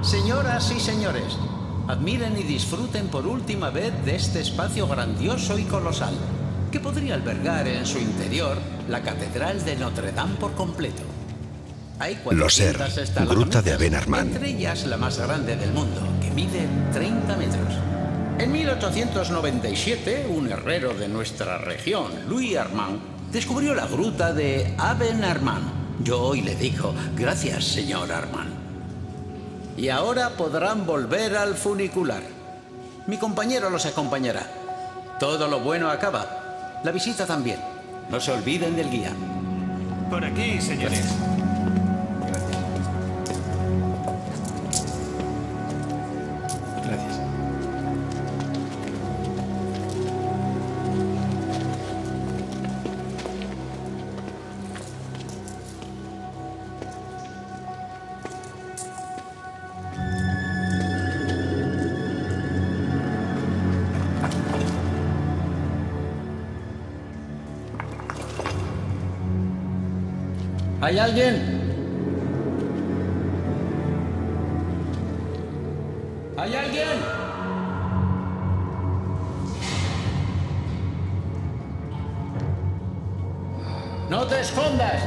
Señoras y señores, admiren y disfruten por última vez de este espacio grandioso y colosal, que podría albergar en su interior la Catedral de Notre Dame por completo. Hay Loser, 400 estalagmitas, Gruta de Aben-Arman. entre ellas la más grande del mundo, que mide 30 metros. En 1897, un herrero de nuestra región, Louis Armand, descubrió la gruta de Aben-Arman. Yo hoy le digo, gracias, señor Armand. Y ahora podrán volver al funicular. Mi compañero los acompañará. Todo lo bueno acaba. La visita también. No se olviden del guía. Por aquí, señores. Gracias. ¿Hay alguien? ¿Hay alguien? ¡No te escondas!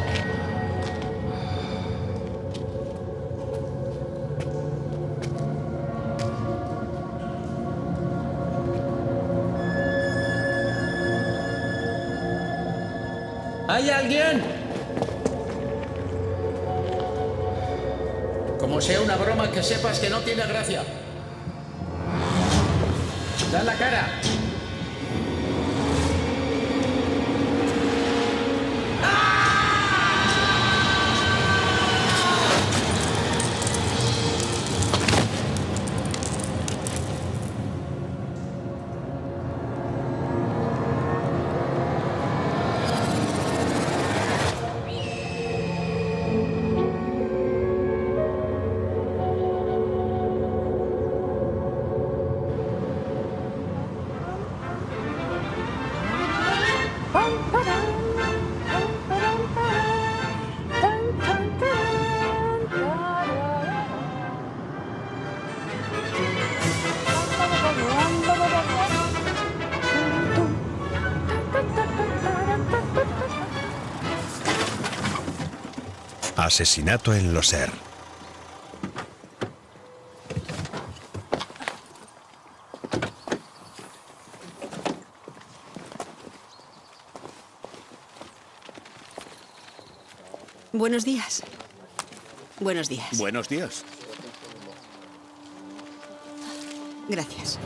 ¿Hay alguien? Como sea una broma, que sepas que no tiene gracia. ¡Da la cara! Asesinato en Loser. Buenos días. Buenos días. Buenos días. Gracias.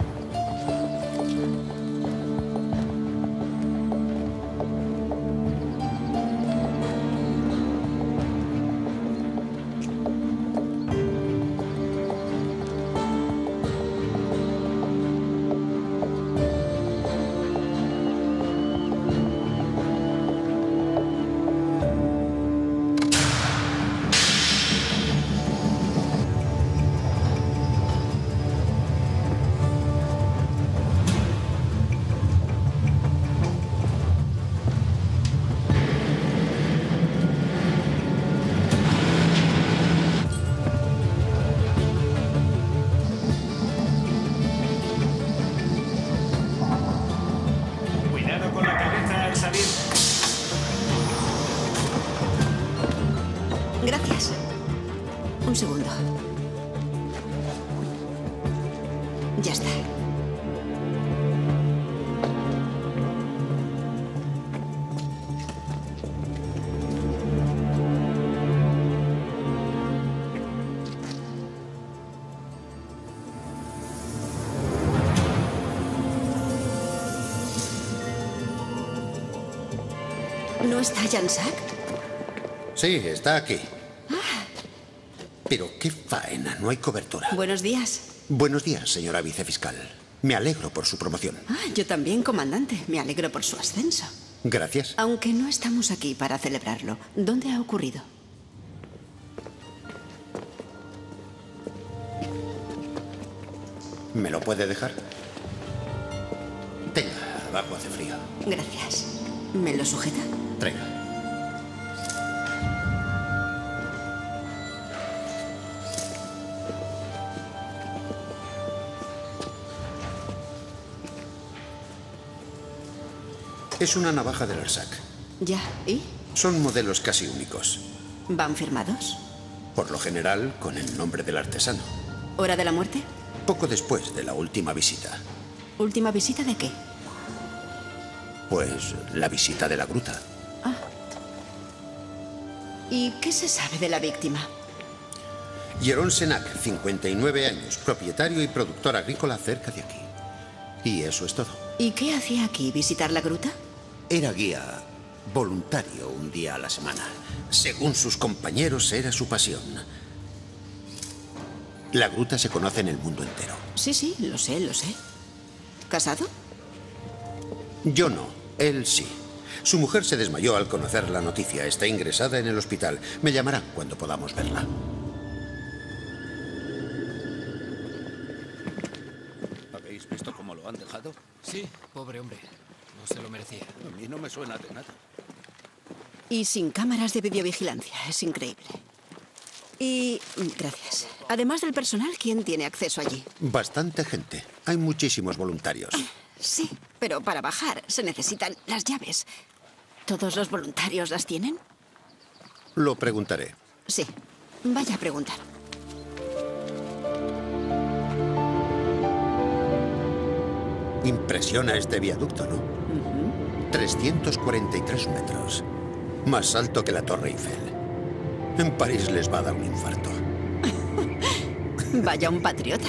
Cuidado con la cabeza al salir. Gracias. Un segundo. Ya está. ¿No está Jansak? Sí, está aquí. Pero qué faena, no hay cobertura. Buenos días. Buenos días, señora vicefiscal. Me alegro por su promoción. Yo también, comandante. Me alegro por su ascenso. Gracias. Aunque no estamos aquí para celebrarlo. ¿Dónde ha ocurrido? ¿Me lo puede dejar? Tenga, abajo hace frío. Gracias. ¿Me lo sujeta? Traiga. Es una navaja del Arsac. Ya, ¿y? Son modelos casi únicos. ¿Van firmados? Por lo general, con el nombre del artesano. ¿Hora de la muerte? Poco después de la última visita. ¿Última visita de qué? Pues la visita de la gruta. Ah. ¿Y qué se sabe de la víctima? Jeroen Senac, 59 años, propietario y productor agrícola cerca de aquí. Y eso es todo. ¿Y qué hacía aquí? ¿Visitar la gruta? Era guía voluntario un día a la semana. Según sus compañeros, era su pasión. La gruta se conoce en el mundo entero. Sí, sí, lo sé, lo sé. ¿Casado? Yo no, él sí. Su mujer se desmayó al conocer la noticia. Está ingresada en el hospital. Me llamarán cuando podamos verla. ¿Habéis visto cómo lo han dejado? Sí, pobre hombre. No se lo merecía. A mí no me suena de nada. Y sin cámaras de videovigilancia. Es increíble. Y... gracias. Además del personal, ¿quién tiene acceso allí? Bastante gente. Hay muchísimos voluntarios. Sí, pero para bajar se necesitan las llaves. ¿Todos los voluntarios las tienen? Lo preguntaré. Sí. Vaya a preguntar. Impresiona este viaducto, ¿no? 343 metros. Más alto que la Torre Eiffel. En París les va a dar un infarto. Vaya un patriota.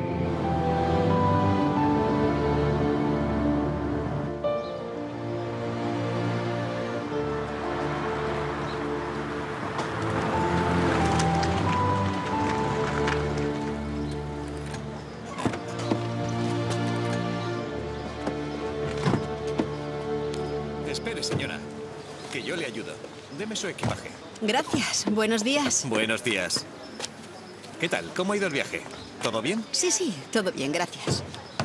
Espere, señora. Que yo le ayudo. Deme su equipaje. Gracias. Buenos días. Buenos días. ¿Qué tal? ¿Cómo ha ido el viaje? ¿Todo bien? Sí, sí, todo bien, gracias.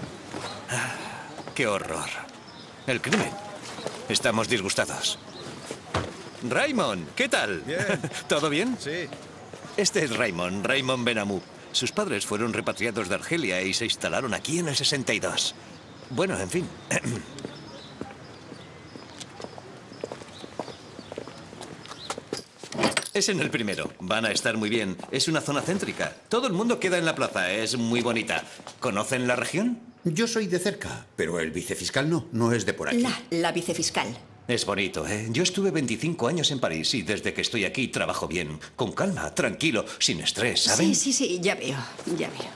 ¡Qué horror! El crimen. Estamos disgustados. Raymond, ¿qué tal? Bien. ¿Todo bien? Sí. Este es Raymond Benamou. Sus padres fueron repatriados de Argelia y se instalaron aquí en el 62. Bueno, en fin. Es en el primero. Van a estar muy bien. Es una zona céntrica. Todo el mundo queda en la plaza. Es muy bonita. ¿Conocen la región? Yo soy de cerca, pero el vicefiscal no es de por aquí. La vicefiscal. Es bonito, ¿eh? Yo estuve 25 años en París y desde que estoy aquí trabajo bien. Con calma, tranquilo, sin estrés, ¿saben? Sí, sí, sí, ya veo, ya veo.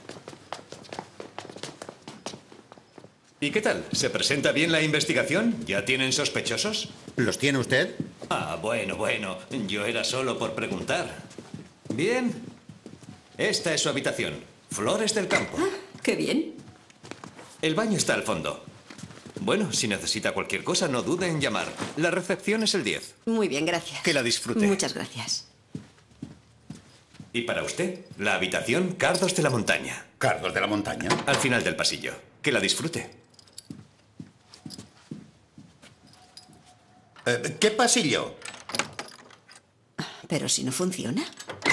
¿Y qué tal? ¿Se presenta bien la investigación? ¿Ya tienen sospechosos? ¿Los tiene usted? Ah, bueno. Yo era solo por preguntar. Bien. Esta es su habitación. Flores del campo. Qué bien. El baño está al fondo. Bueno, si necesita cualquier cosa, no dude en llamar. La recepción es el 10. Muy bien, gracias. Que la disfrute. Muchas gracias. Y para usted, la habitación Cardos de la Montaña. ¿Cardos de la Montaña? Al final del pasillo. Que la disfrute. ¿Qué pasillo? Pero si no funciona.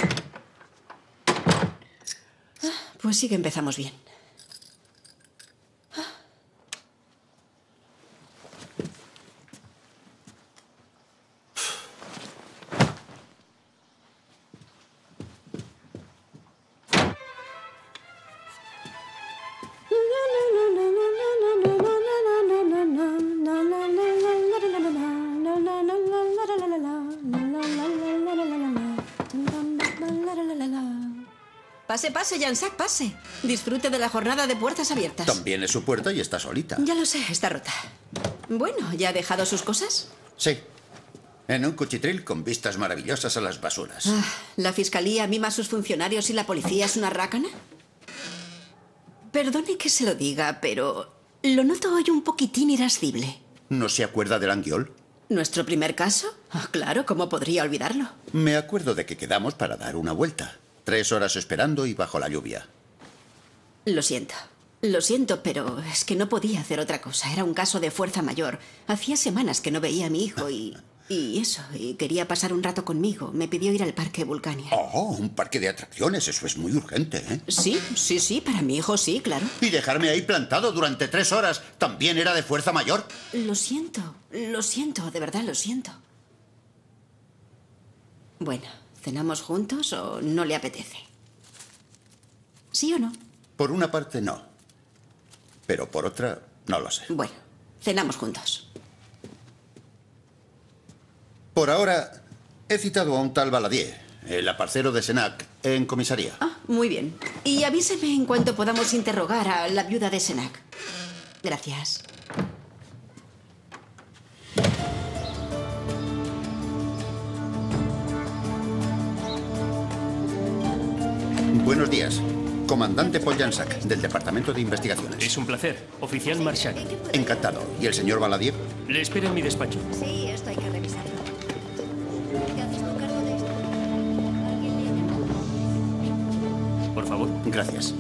Pues sí que empezamos bien. Pase, pase, Jansac, pase. Disfrute de la jornada de puertas abiertas. También es su puerta y está solita. Ya lo sé, está rota. Bueno, ¿ya ha dejado sus cosas? Sí. En un cuchitril con vistas maravillosas a las basuras. ¿La fiscalía mima a sus funcionarios y la policía es una rácana? Perdone que se lo diga, pero lo noto hoy un poquitín irascible. ¿No se acuerda del Anguiol? ¿Nuestro primer caso? Claro, ¿cómo podría olvidarlo? Me acuerdo de que quedamos para dar una vuelta. 3 horas esperando y bajo la lluvia. Lo siento, pero es que no podía hacer otra cosa. Era un caso de fuerza mayor. Hacía semanas que no veía a mi hijo y... Y eso, y quería pasar un rato conmigo. Me pidió ir al parque Vulcania. Oh, un parque de atracciones. Eso es muy urgente, ¿eh? Sí, para mi hijo sí, claro. Y dejarme ahí plantado durante 3 horas. ¿También era de fuerza mayor? Lo siento, de verdad lo siento. Bueno, ¿cenamos juntos o no le apetece? ¿Sí o no? Por una parte, no. Pero por otra, no lo sé. Bueno, cenamos juntos. Por ahora, he citado a un tal Valadier, el aparcero de Senac, en comisaría. Ah, muy bien. Y avíseme en cuanto podamos interrogar a la viuda de Senac. Gracias. Buenos días. Comandante Paul Jansac, del Departamento de Investigaciones. Es un placer. Oficial Marshall. Encantado. ¿Y el señor Valadier? Le espero en mi despacho. Sí, esto hay que revisarlo. ¿Te haces tú cargo de esto? ¿Alguien le ha llamado? Por favor. Gracias.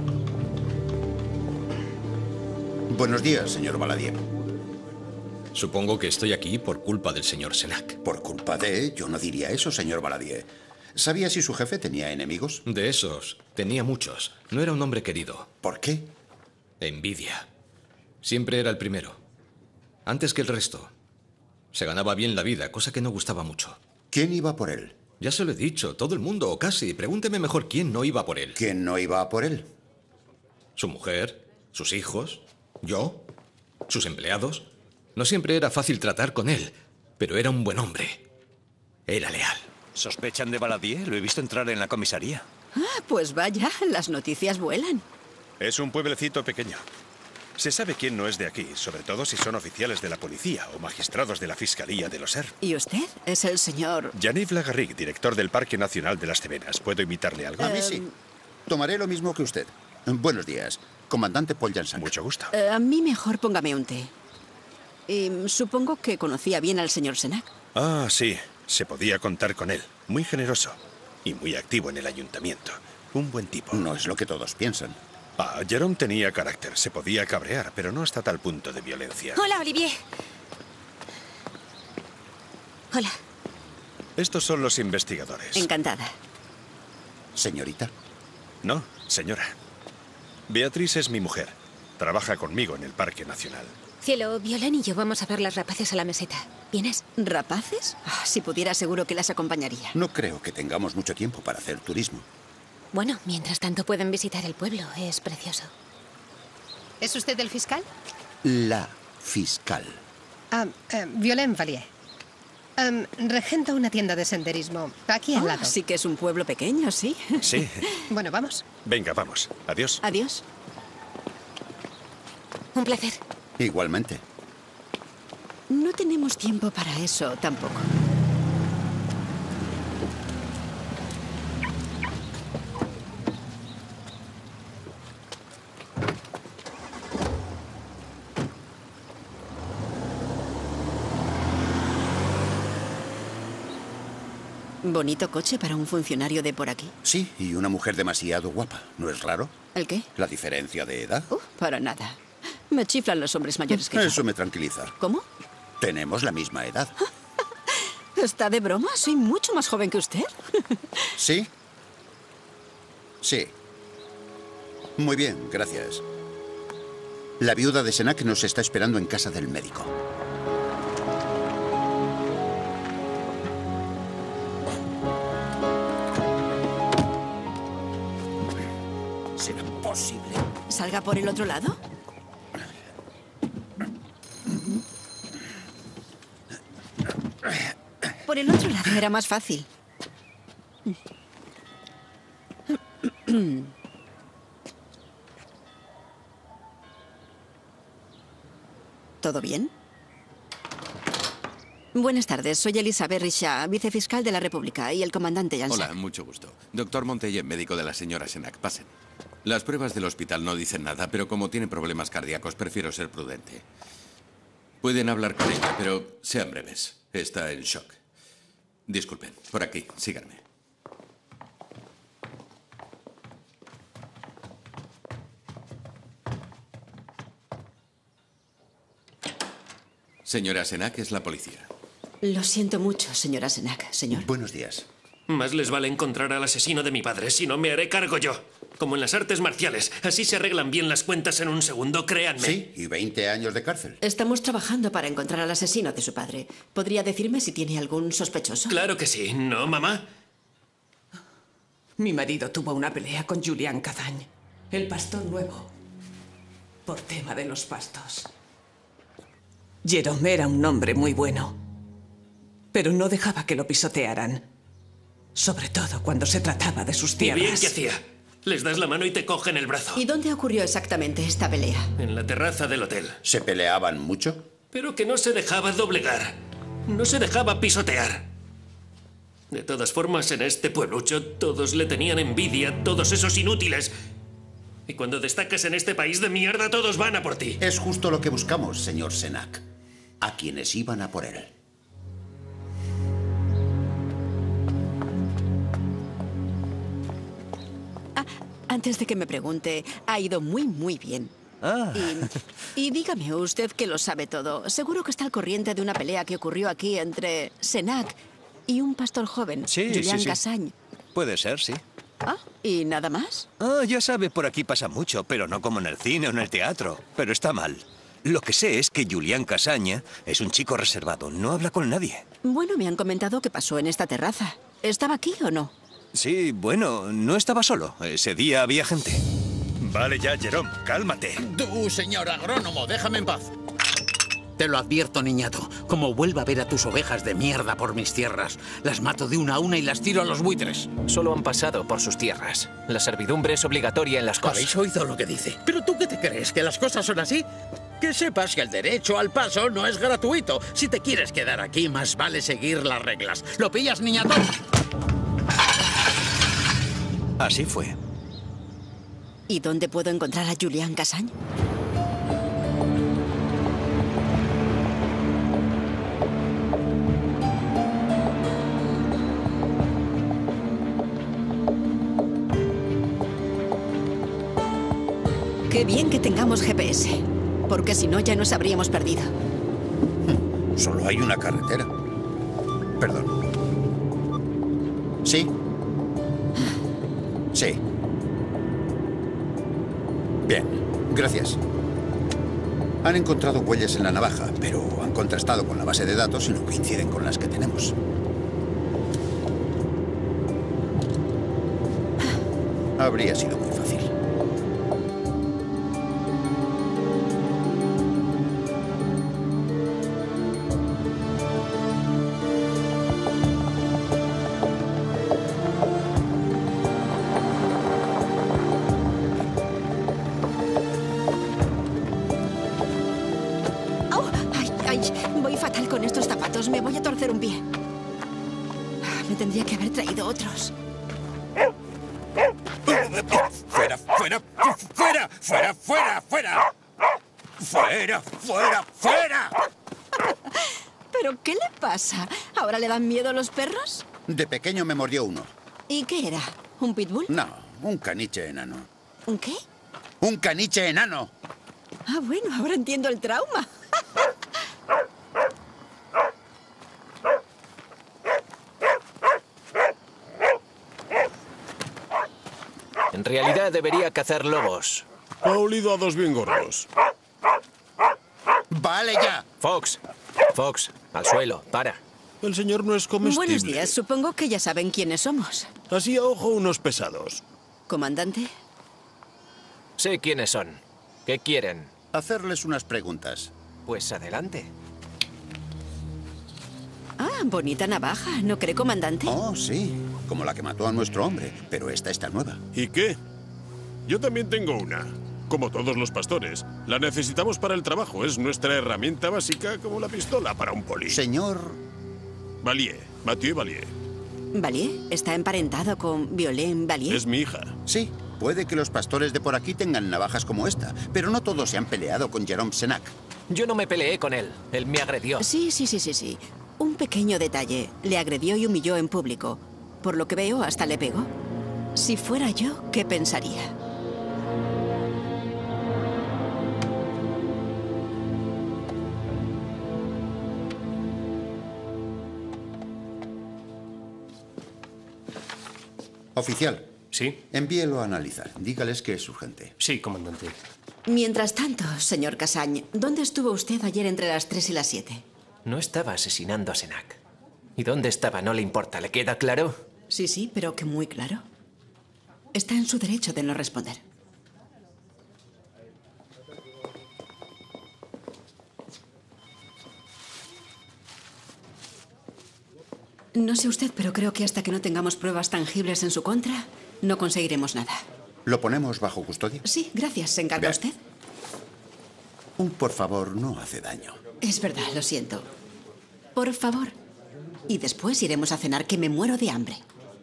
Buenos días, señor Valadier. Supongo que estoy aquí por culpa del señor Senac. Por culpa de... Yo no diría eso, señor Valadier. ¿Sabía si su jefe tenía enemigos? De esos, tenía muchos. No era un hombre querido. ¿Por qué? Envidia. Siempre era el primero. Antes que el resto. Se ganaba bien la vida, cosa que no gustaba mucho. ¿Quién iba por él? Ya se lo he dicho, todo el mundo, o casi. Pregúnteme mejor quién no iba por él. ¿Quién no iba por él? Su mujer, sus hijos, yo, sus empleados. No siempre era fácil tratar con él, pero era un buen hombre. Era leal. ¿Sospechan de Valadier? Lo he visto entrar en la comisaría. Ah, pues vaya, las noticias vuelan. Es un pueblecito pequeño. Se sabe quién no es de aquí, sobre todo si son oficiales de la policía o magistrados de la Fiscalía de Loser. ¿Y usted? Es el señor... Yaniv Lagarrigue, director del Parque Nacional de las Cevenas. ¿Puedo invitarle algo? A mí sí. Tomaré lo mismo que usted. Buenos días. Comandante Paul Jansac. Mucho gusto. A mí mejor póngame un té. Y supongo que conocía bien al señor Senac. Ah, sí. Se podía contar con él. Muy generoso. Y muy activo en el ayuntamiento. Un buen tipo. No es lo que todos piensan. Ah, Jerome tenía carácter. Se podía cabrear, pero no hasta tal punto de violencia. Hola, Olivier. Hola. Estos son los investigadores. Encantada. Señorita. No, señora. Beatriz es mi mujer. Trabaja conmigo en el Parque Nacional. Cielo, Violén y yo vamos a ver las rapaces a la meseta. ¿Vienes? ¿Rapaces? Ah, si pudiera, seguro que las acompañaría. No creo que tengamos mucho tiempo para hacer turismo. Bueno, mientras tanto pueden visitar el pueblo. Es precioso. ¿Es usted el fiscal? La fiscal. Violén Valier. Regenta una tienda de senderismo. Aquí al lado. Sí que es un pueblo pequeño, sí. Sí. Bueno, vamos. Venga, vamos. Adiós. Adiós. Un placer. Igualmente. No tenemos tiempo para eso tampoco. Bonito coche para un funcionario de por aquí. Sí, y una mujer demasiado guapa. ¿No es raro? ¿El qué? La diferencia de edad. Para nada. Me chiflan los hombres mayores que yo. Eso me tranquiliza. ¿Cómo? Tenemos la misma edad. ¿Está de broma? Soy mucho más joven que usted. ¿Sí? Sí. Muy bien, gracias. La viuda de Senac nos está esperando en casa del médico. ¿Será posible? ¿Salga por el otro lado? Por el otro lado era más fácil. ¿Todo bien? Buenas tardes, soy Elizabeth Richat, vicefiscal de la República, y el comandante Jansac. Hola, mucho gusto. Doctor Montelle, médico de la señora Senac. Pasen. Las pruebas del hospital no dicen nada, pero como tiene problemas cardíacos, prefiero ser prudente. Pueden hablar con ella, pero sean breves. Está en shock. Disculpen, por aquí, síganme. Señora Senac, es la policía. Lo siento mucho, señora Senak, señor. Buenos días. Más les vale encontrar al asesino de mi padre, si no me haré cargo yo. Como en las artes marciales. Así se arreglan bien las cuentas en un segundo, créanme. Sí, y 20 años de cárcel. Estamos trabajando para encontrar al asesino de su padre. ¿Podría decirme si tiene algún sospechoso? Claro que sí, ¿no, mamá? Mi marido tuvo una pelea con Julián Cazañ, el pastor nuevo, por tema de los pastos. Jerome era un hombre muy bueno, pero no dejaba que lo pisotearan. Sobre todo cuando se trataba de sus tierras. ¿Y bien qué hacía? Les das la mano y te cogen el brazo. ¿Y dónde ocurrió exactamente esta pelea? En la terraza del hotel. ¿Se peleaban mucho? Pero que no se dejaba doblegar. No se dejaba pisotear. De todas formas, en este pueblucho todos le tenían envidia, todos esos inútiles. Y cuando destacas en este país de mierda, todos van a por ti. Es justo lo que buscamos, señor Senak. A quienes iban a por él. Antes de que me pregunte, ha ido muy bien. Y dígame, usted que lo sabe todo, seguro que está al corriente de una pelea que ocurrió aquí entre Senak y un pastor joven, Julián Cazañ. Puede ser, sí. ¿Y nada más? Ya sabe, por aquí pasa mucho, pero no como en el cine o en el teatro. Pero está mal. Lo que sé es que Julián Cazañ es un chico reservado, no habla con nadie. Bueno, me han comentado que pasó en esta terraza. ¿Estaba aquí o no? Sí, bueno, no estaba solo. Ese día había gente. Vale ya, Jerome, cálmate. Tú, señor agrónomo, déjame en paz. Te lo advierto, niñato. Como vuelva a ver a tus ovejas de mierda por mis tierras, las mato de una a una y las tiro a los buitres. Solo han pasado por sus tierras. La servidumbre es obligatoria en las cosas. ¿Habéis oído lo que dice? ¿Pero tú qué te crees? ¿Que las cosas son así? Que sepas que el derecho al paso no es gratuito. Si te quieres quedar aquí, más vale seguir las reglas. ¿Lo pillas, niñato? Así fue. ¿Y dónde puedo encontrar a Julián Cazañ? Qué bien que tengamos GPS, porque si no ya nos habríamos perdido. Solo hay una carretera. Perdón. ¿Sí? Sí. Bien, gracias. Han encontrado huellas en la navaja, pero han contrastado con la base de datos y no coinciden con las que tenemos. Habría sido muy fácil. Voy fatal con estos zapatos. Me voy a torcer un pie. Me tendría que haber traído otros. ¡Fuera, fuera, fuera, fuera, fuera, fuera! ¡Fuera, fuera, fuera! ¿Pero qué le pasa? ¿Ahora le dan miedo los perros? De pequeño me mordió uno. ¿Y qué era? ¿Un pitbull? No, un caniche enano. ¿Un qué? ¡Un caniche enano! Ah, bueno, ahora entiendo el trauma. En realidad debería cazar lobos. Ha olido a dos bien gordos. ¡Vale ya! Fox, Fox, al suelo, para. El señor no es comestible. Buenos días, supongo que ya saben quiénes somos. Así a ojo unos pesados. ¿Comandante? Sé quiénes son. ¿Qué quieren? Hacerles unas preguntas. Pues adelante. Ah, bonita navaja, ¿no cree, comandante? Oh, sí. Como la que mató a nuestro hombre. Pero esta está nueva. ¿Y qué? Yo también tengo una. Como todos los pastores. La necesitamos para el trabajo. Es nuestra herramienta básica como la pistola para un poli. Señor... Valier. Mathieu Valier. ¿Valier? ¿Está emparentado con Violaine Valier? Es mi hija. Sí. Puede que los pastores de por aquí tengan navajas como esta. Pero no todos se han peleado con Jerome Senak. Yo no me peleé con él. Él me agredió. Sí. Un pequeño detalle. Le agredió y humilló en público. Por lo que veo, hasta le pegó. Si fuera yo, ¿qué pensaría? Oficial. ¿Sí? Envíelo a analizar. Dígales que es urgente. Sí, comandante. Mientras tanto, señor Cassagne, ¿dónde estuvo usted ayer entre las 3 y las 7? No estaba asesinando a Senak. ¿Y dónde estaba? No le importa, ¿le queda claro? Sí, pero que muy claro. Está en su derecho de no responder. No sé usted, pero creo que hasta que no tengamos pruebas tangibles en su contra, no conseguiremos nada. ¿Lo ponemos bajo custodia? Sí, gracias. ¿Se encarga usted? Un por favor no hace daño. Es verdad, lo siento. Por favor. Y después iremos a cenar, que me muero de hambre.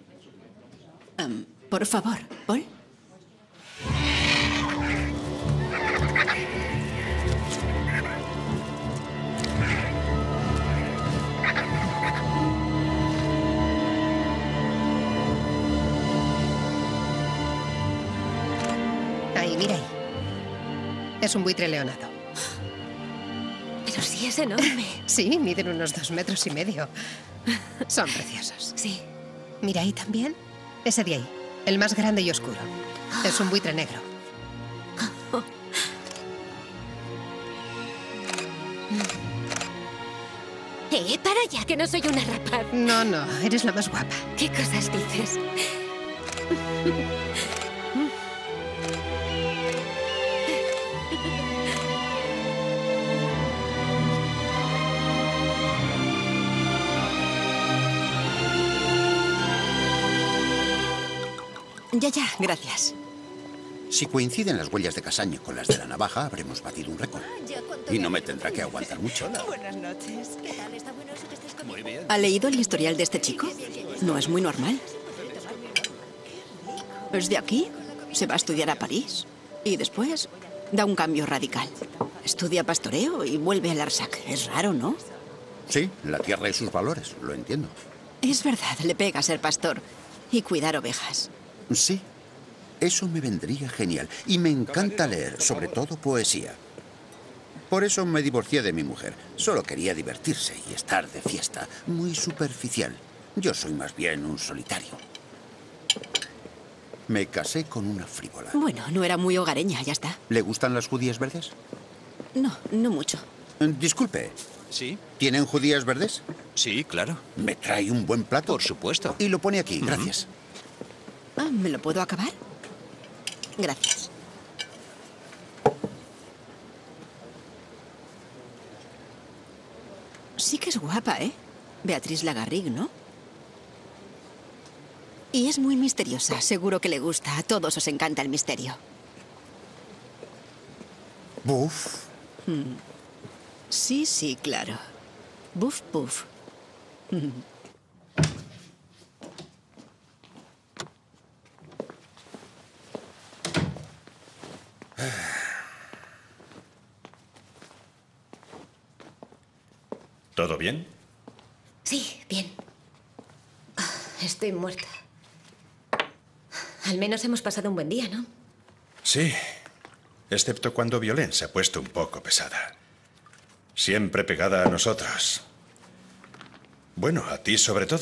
Por favor, Paul. Ahí, mira ahí. Es un buitre leonado. Pero sí es enorme. Sí, miden unos 2,5 metros. Son preciosos. Sí. Mira ahí también. Ese de ahí, el más grande y oscuro. Es un buitre negro. Para ya, que no soy una rapaz. No, eres la más guapa. ¿Qué cosas dices? Ya, gracias. Si coinciden las huellas de Cassagne con las de la navaja, habremos batido un récord. Y no me tendrá que aguantar mucho. Buenas noches. ¿Qué tal? ¿Está bueno eso que estés comiendo? Muy bien. ¿Ha leído el historial de este chico? No es muy normal. Es de aquí, se va a estudiar a París y después da un cambio radical. Estudia pastoreo y vuelve al Arsac. Es raro, ¿no? Sí, la tierra y sus valores, lo entiendo. Es verdad, le pega ser pastor y cuidar ovejas. Sí, eso me vendría genial. Y me encanta leer, sobre todo poesía. Por eso me divorcié de mi mujer. Solo quería divertirse y estar de fiesta. Muy superficial. Yo soy más bien un solitario. Me casé con una frívola. Bueno, no era muy hogareña, ya está. ¿Le gustan las judías verdes? No mucho. Disculpe. ¿Sí? ¿Tienen judías verdes? Sí, claro. ¿Me trae un buen plato? Por supuesto. Y lo pone aquí, gracias. ¿Me lo puedo acabar? Gracias. Sí que es guapa, ¿eh? Beatriz Lagarrigue, ¿no? Y es muy misteriosa. Seguro que le gusta. A todos os encanta el misterio. Buf. Sí, claro. Buf, buf. ¿Todo bien? Sí, bien. Estoy muerta. Al menos hemos pasado un buen día, ¿no? Sí, excepto cuando Violén se ha puesto un poco pesada. Siempre pegada a nosotros. Bueno, a ti sobre todo.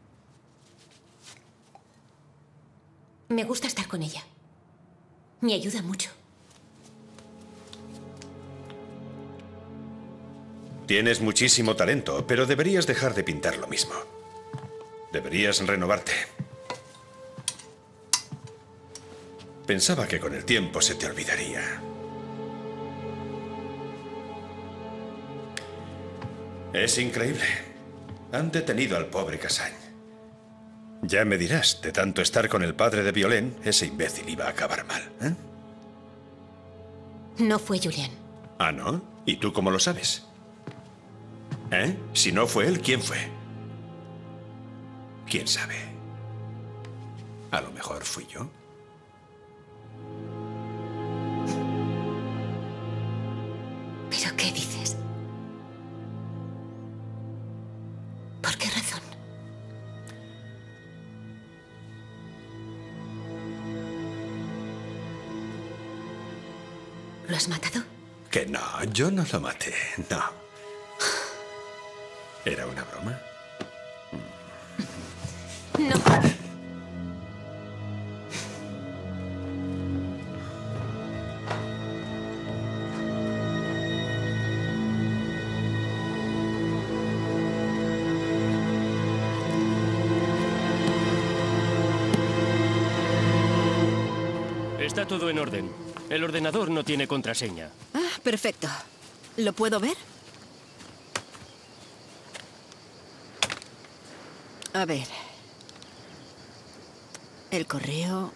Me gusta estar con ella. Me ayuda mucho. Tienes muchísimo talento, pero deberías dejar de pintar lo mismo. Deberías renovarte. Pensaba que con el tiempo se te olvidaría. Es increíble. Han detenido al pobre Cassagne. Ya me dirás, de tanto estar con el padre de Violén, ese imbécil iba a acabar mal, ¿eh? No fue Julián. ¿Ah, no? ¿Y tú cómo lo sabes? ¿Eh? Si no fue él, ¿quién fue? ¿Quién sabe? A lo mejor fui yo. ¿Pero qué dices? ¿Por qué razón? ¿Lo has matado? Que no, yo no lo maté, no. ¿Era una broma? No. Está todo en orden. El ordenador no tiene contraseña. Ah, perfecto. ¿Lo puedo ver? A ver. El correo.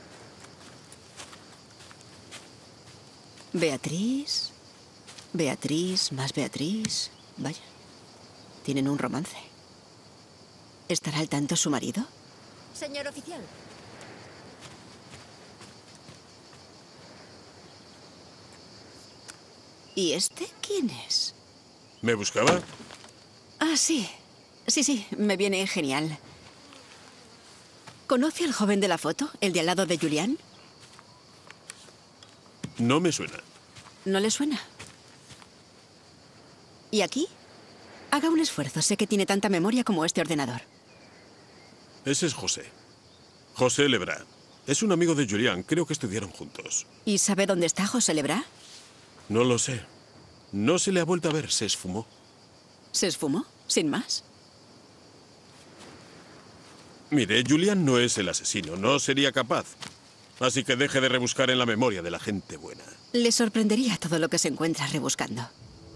Beatriz. Beatriz, más Beatriz. Vaya. Tienen un romance. ¿Estará al tanto su marido? Señor oficial. ¿Y este quién es? ¿Me buscaba? Ah, sí. Sí, me viene genial. ¿Conoce al joven de la foto? ¿El de al lado de Julián? No me suena. ¿No le suena? ¿Y aquí? Haga un esfuerzo. Sé que tiene tanta memoria como este ordenador. Ese es José. José Lebrá. Es un amigo de Julián. Creo que estudiaron juntos. ¿Y sabe dónde está José Lebrá? No lo sé. No se le ha vuelto a ver. Se esfumó. ¿Se esfumó? ¿Sin más? Mire, Julián no es el asesino. No sería capaz. Así que deje de rebuscar en la memoria de la gente buena. Le sorprendería todo lo que se encuentra rebuscando.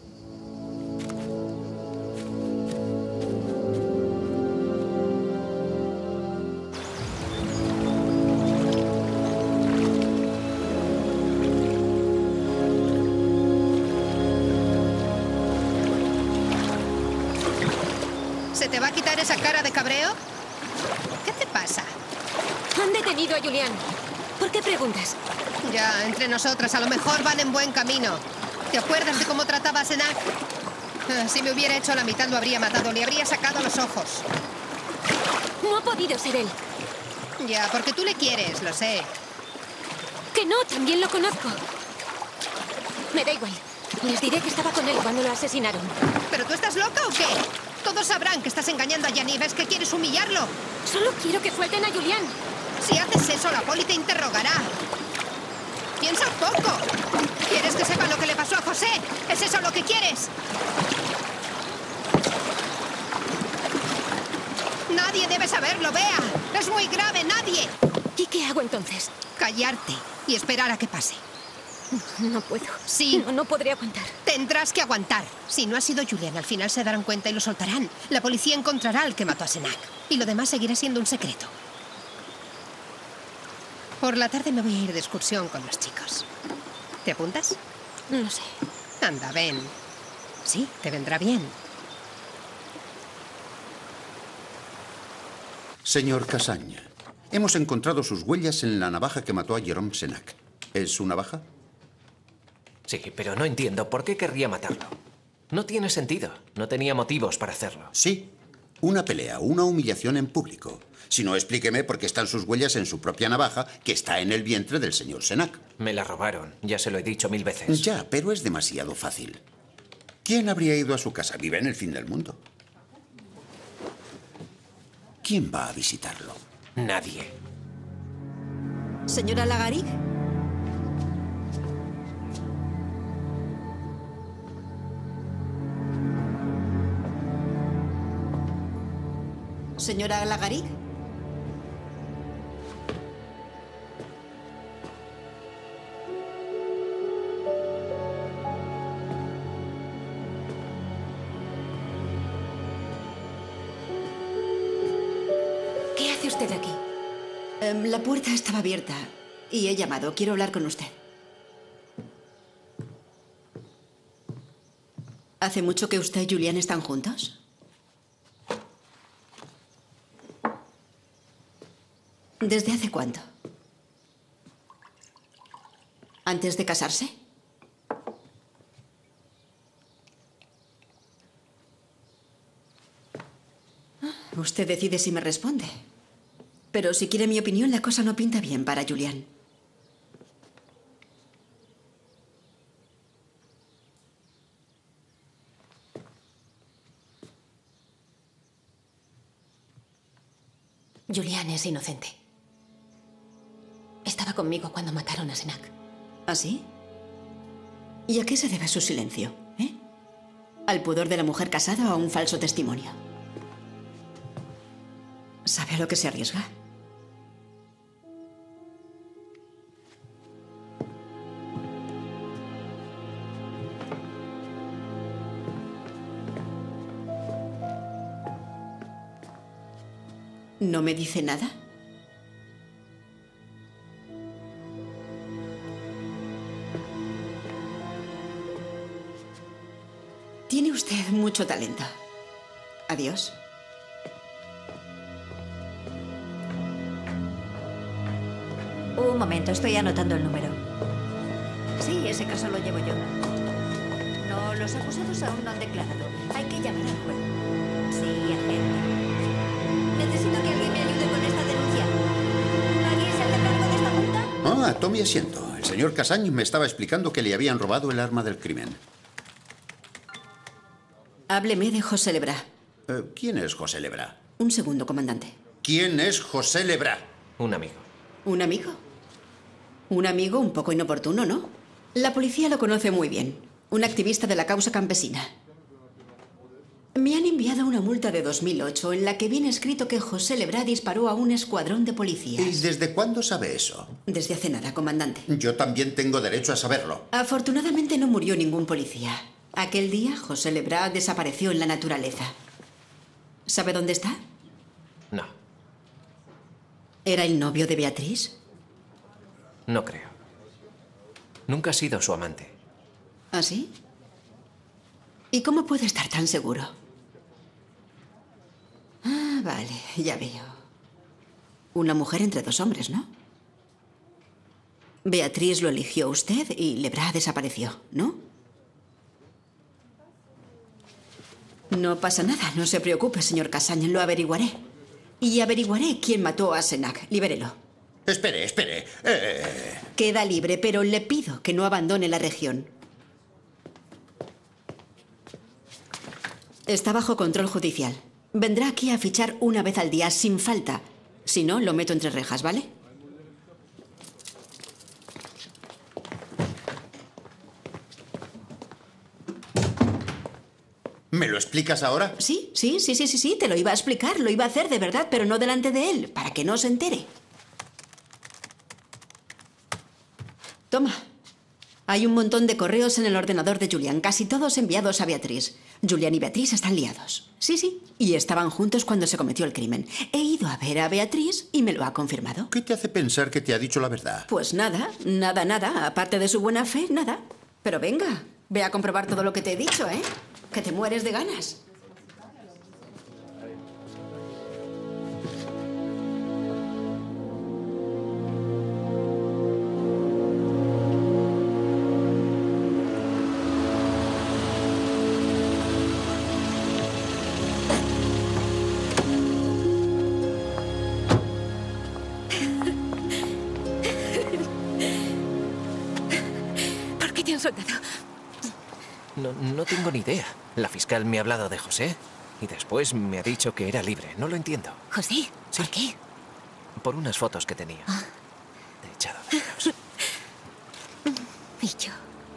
¿Se te va a quitar esa cara de cabreo? ¿Qué te pasa? Han detenido a Julián. ¿Por qué preguntas? Ya, entre nosotras, a lo mejor van en buen camino. ¿Te acuerdas de cómo trataba a Senak? Si me hubiera hecho la mitad, lo habría matado. Le habría sacado los ojos. No ha podido ser él. Ya, porque tú le quieres, lo sé. Que no, también lo conozco. Me da igual. Les diré que estaba con él cuando lo asesinaron. ¿Pero tú estás loca o qué? Todos sabrán que estás engañando a Yaniv. ¿Es que quieres humillarlo? Solo quiero que suelten a Julián. Si haces eso, la poli te interrogará. Piensa un poco. ¿Quieres que sepa lo que le pasó a José? ¿Es eso lo que quieres? Nadie debe saberlo, Bea. Es muy grave, nadie. ¿Y qué hago entonces? Callarte y esperar a que pase. No puedo. Sí. No podré aguantar. Tendrás que aguantar. Si no ha sido Julián, al final se darán cuenta y lo soltarán. La policía encontrará al que mató a Senak. Y lo demás seguirá siendo un secreto. Por la tarde me voy a ir de excursión con los chicos. ¿Te apuntas? No sé. Anda, ven. Sí, te vendrá bien. Señor Casaña, hemos encontrado sus huellas en la navaja que mató a Jérôme Senak. ¿Es su navaja? Sí, pero no entiendo por qué querría matarlo. No tiene sentido. No tenía motivos para hacerlo. Sí. Una pelea, una humillación en público. Si no, explíqueme por qué están sus huellas en su propia navaja, que está en el vientre del señor Senak. Me la robaron. Ya se lo he dicho 1000 veces. Ya, pero es demasiado fácil. ¿Quién habría ido a su casa? Vive en el fin del mundo. ¿Quién va a visitarlo? Nadie. ¿Señora Lagarig? ¿Señora Lagarig? ¿Qué hace usted aquí? La puerta estaba abierta y he llamado. Quiero hablar con usted. ¿Hace mucho que usted y Julián están juntos? ¿Desde hace cuánto? ¿Antes de casarse? Usted decide si me responde. Pero si quiere mi opinión, la cosa no pinta bien para Julián. Julián es inocente. Estaba conmigo cuando mataron a Senak. ¿Ah, sí? ¿Y a qué se debe su silencio? ¿Al pudor de la mujer casada o a un falso testimonio? ¿Sabe a lo que se arriesga? ¿No me dice nada? Tiene usted mucho talento. Adiós. Un momento, estoy anotando el número. Sí, ese caso lo llevo yo. No, los acusados aún no han declarado. Hay que llamar al juez. Sí, agente. Necesito que alguien me ayude con esta denuncia. ¿Alguien se hace cargo de esta multa? Ah, tome asiento. El señor Cassagne me estaba explicando que le habían robado el arma del crimen. Hábleme de José Lebrá. ¿Quién es José Lebrá? Un segundo, comandante. ¿Quién es José Lebrá? Un amigo. ¿Un amigo? Un amigo un poco inoportuno, ¿no? La policía lo conoce muy bien. Un activista de la causa campesina. Me han enviado una multa de 2008 en la que viene escrito que José Lebrá disparó a un escuadrón de policías. ¿Y desde cuándo sabe eso? Desde hace nada, comandante. Yo también tengo derecho a saberlo. Afortunadamente no murió ningún policía. Aquel día, José Lebrá desapareció en la naturaleza. ¿Sabe dónde está? No. ¿Era el novio de Beatriz? No creo. Nunca ha sido su amante. ¿Ah, sí? ¿Y cómo puede estar tan seguro? Ah, vale, ya veo. Una mujer entre dos hombres, ¿no? Beatriz lo eligió usted y Lebrá desapareció, ¿no? No pasa nada, no se preocupe, señor Cassagne, lo averiguaré. Y averiguaré quién mató a Senac. Libérelo. Espere, espere. Queda libre, pero le pido que no abandone la región. Está bajo control judicial. Vendrá aquí a fichar una vez al día, sin falta. Si no, lo meto entre rejas, ¿vale? ¿Me lo explicas ahora? Sí, te lo iba a explicar. Lo iba a hacer de verdad, pero no delante de él, para que no se entere. Toma. Hay un montón de correos en el ordenador de Julián, casi todos enviados a Beatriz. Julián y Beatriz están liados. Sí, y estaban juntos cuando se cometió el crimen. He ido a ver a Beatriz y me lo ha confirmado. ¿Qué te hace pensar que te ha dicho la verdad? Pues nada. Aparte de su buena fe, nada. Pero venga, ve a comprobar todo lo que te he dicho, ¿eh? Que te mueres de ganas. ¿Por qué te han soltado? No tengo ni idea. La fiscal me ha hablado de José y después me ha dicho que era libre. No lo entiendo. ¿José? ¿Por qué? Por unas fotos que tenía. Te he echado de menos. Y yo.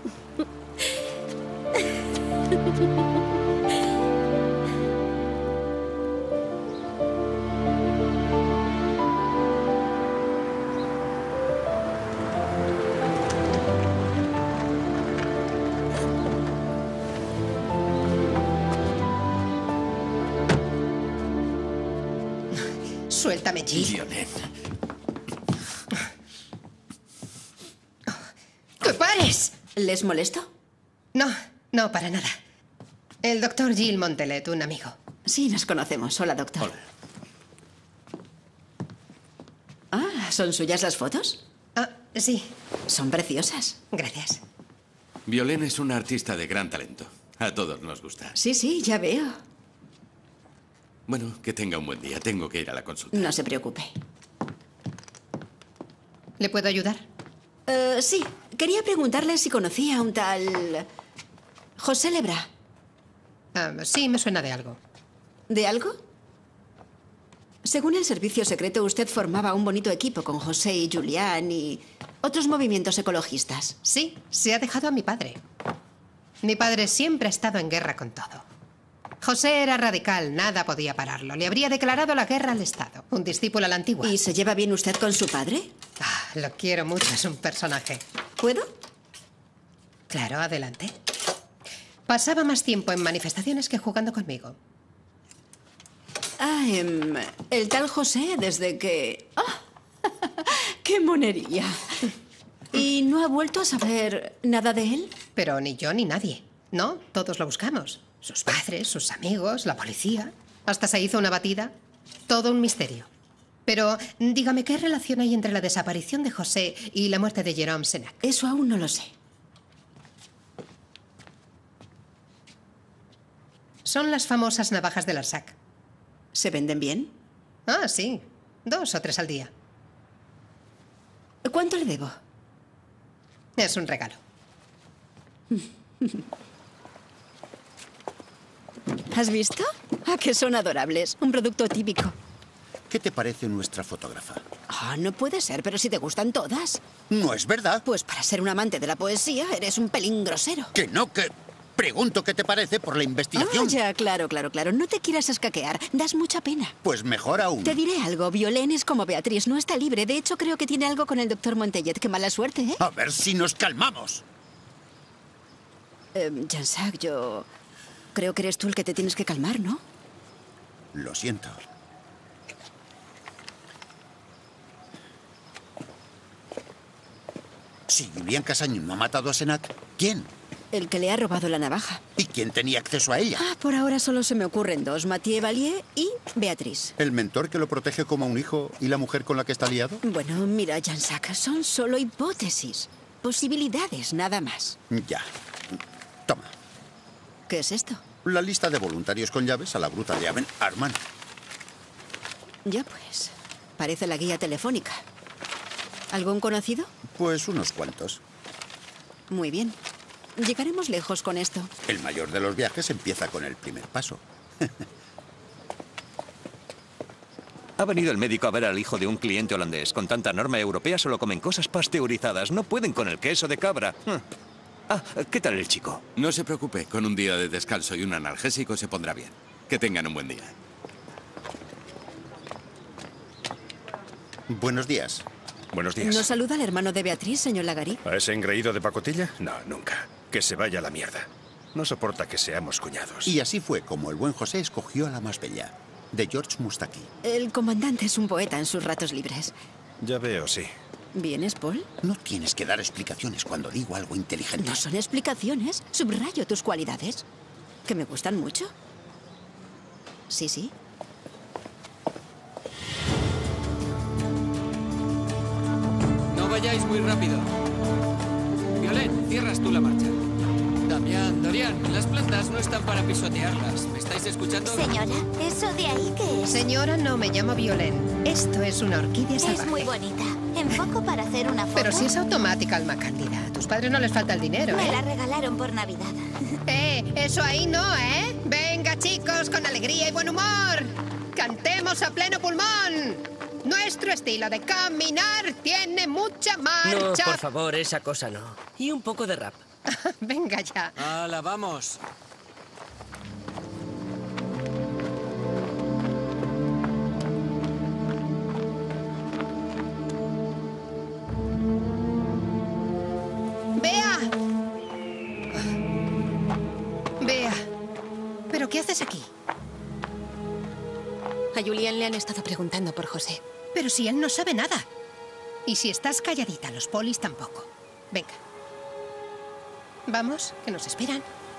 Suéltame, Jill. Violet. ¡Que pares! ¿Les molesto? No, para nada. El doctor Gilles Montelet, un amigo. Sí, nos conocemos. Hola, doctor. Hola. Ah, ¿son suyas las fotos? Ah, sí. Son preciosas. Gracias. Violet es una artista de gran talento. A todos nos gusta. Sí, ya veo. Bueno, que tenga un buen día. Tengo que ir a la consulta. No se preocupe. ¿Le puedo ayudar? Sí. Quería preguntarle si conocía a un tal... José Lebrá. Sí, me suena de algo. ¿De algo? Según el servicio secreto, usted formaba un bonito equipo con José y Julián y otros movimientos ecologistas. Sí, se ha dejado a mi padre. Mi padre siempre ha estado en guerra con todo. José era radical, nada podía pararlo. Le habría declarado la guerra al Estado. Un discípulo a la antigua. ¿Y se lleva bien usted con su padre? Lo quiero mucho, es un personaje. ¿Puedo? Claro, adelante. Pasaba más tiempo en manifestaciones que jugando conmigo. El tal José, desde que... ¡Ah! ¡Qué monería! ¿Y no ha vuelto a saber nada de él? Pero ni yo ni nadie. No, todos lo buscamos. Sus padres, sus amigos, la policía. Hasta se hizo una batida. Todo un misterio. Pero dígame, ¿qué relación hay entre la desaparición de José y la muerte de Jérôme Senac? Eso aún no lo sé. Son las famosas navajas de Larsac. ¿Se venden bien? Ah, sí. 2 o 3 al día. ¿Cuánto le debo? Es un regalo. ¿Has visto? ¿A que son adorables? Un producto típico. ¿Qué te parece nuestra fotógrafa? No puede ser, pero si te gustan todas. No es verdad. Pues para ser un amante de la poesía, eres un pelín grosero. Que no, que... Pregunto qué te parece por la investigación. Ya, claro. No te quieras escaquear. Das mucha pena. Pues mejor aún. Te diré algo. Violén es como Beatriz. No está libre. De hecho, creo que tiene algo con el doctor Montellet. Qué mala suerte, ¿eh? A ver si nos calmamos. Jean-Jacques, yo... Creo que eres tú el que te tienes que calmar, ¿no? Lo siento. Si Julián Cassagne no ha matado a Senac, ¿quién? El que le ha robado la navaja. ¿Y quién tenía acceso a ella? Por ahora solo se me ocurren 2. Mathieu Vallier y Beatriz. ¿El mentor que lo protege como a un hijo y la mujer con la que está liado? Bueno, mira, Jean-Jacques, son solo hipótesis. Posibilidades, nada más. Ya. Toma. ¿Qué es esto? La lista de voluntarios con llaves a la gruta de Aben Arman. Ya pues. Parece la guía telefónica. ¿Algún conocido? Pues unos cuantos. Muy bien. Llegaremos lejos con esto. El mayor de los viajes empieza con el primer paso. Ha venido el médico a ver al hijo de un cliente holandés. Con tanta norma europea solo comen cosas pasteurizadas. No pueden con el queso de cabra. ¿Qué tal el chico? No se preocupe. Con un día de descanso y un analgésico se pondrá bien. Que tengan un buen día. Buenos días. Buenos días. ¿Nos saluda el hermano de Beatriz, señor Lagari? ¿A ese engreído de pacotilla? No, nunca. Que se vaya a la mierda. No soporta que seamos cuñados. Y así fue como el buen José escogió a la más bella, de George Moustaki. El comandante es un poeta en sus ratos libres. Ya veo, sí. ¿Vienes, Paul? No tienes que dar explicaciones cuando digo algo inteligente. No son explicaciones. Subrayo tus cualidades. ¿Que me gustan mucho? Sí. No vayáis muy rápido. Violén, cierras tú la marcha. Damián, Dorian, las plantas no están para pisotearlas. ¿Me estáis escuchando? Señora, ¿eso de ahí qué es? Señora, no me llamo Violén. Esto es una orquídea salvaje. Es muy bonita. Enfoco para hacer una foto. Pero si es automática, alma cándida. A tus padres no les falta el dinero, Me la regalaron por Navidad. Eso ahí no, ¿eh? Venga, chicos, con alegría y buen humor. Cantemos a pleno pulmón. Nuestro estilo de caminar tiene mucha marcha. No, por favor, esa cosa no. Y un poco de rap. Venga ya. ¡Hala, vamos! ¡Bea! Bea, ¿pero qué haces aquí? A Julián le han estado preguntando por José. Pero si él no sabe nada. Y si estás calladita, los polis tampoco. Venga. Vamos, que nos esperan.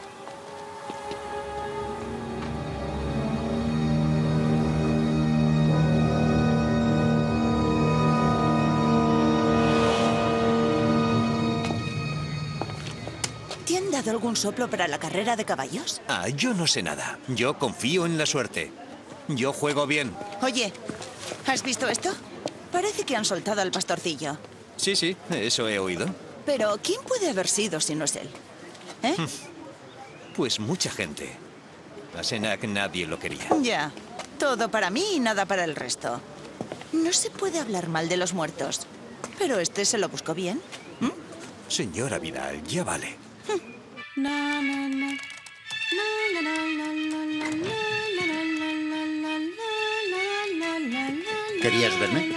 ¿Te han dado algún soplo para la carrera de caballos? Yo no sé nada. Yo confío en la suerte. Yo juego bien. Oye, ¿has visto esto? Parece que han soltado al pastorcillo. Sí, eso he oído. Pero, ¿quién puede haber sido si no es él? Pues mucha gente. A Senac nadie lo quería. Ya. Todo para mí y nada para el resto. No se puede hablar mal de los muertos. Pero este se lo buscó bien. Señora Vidal, ya vale. ¿Querías verme?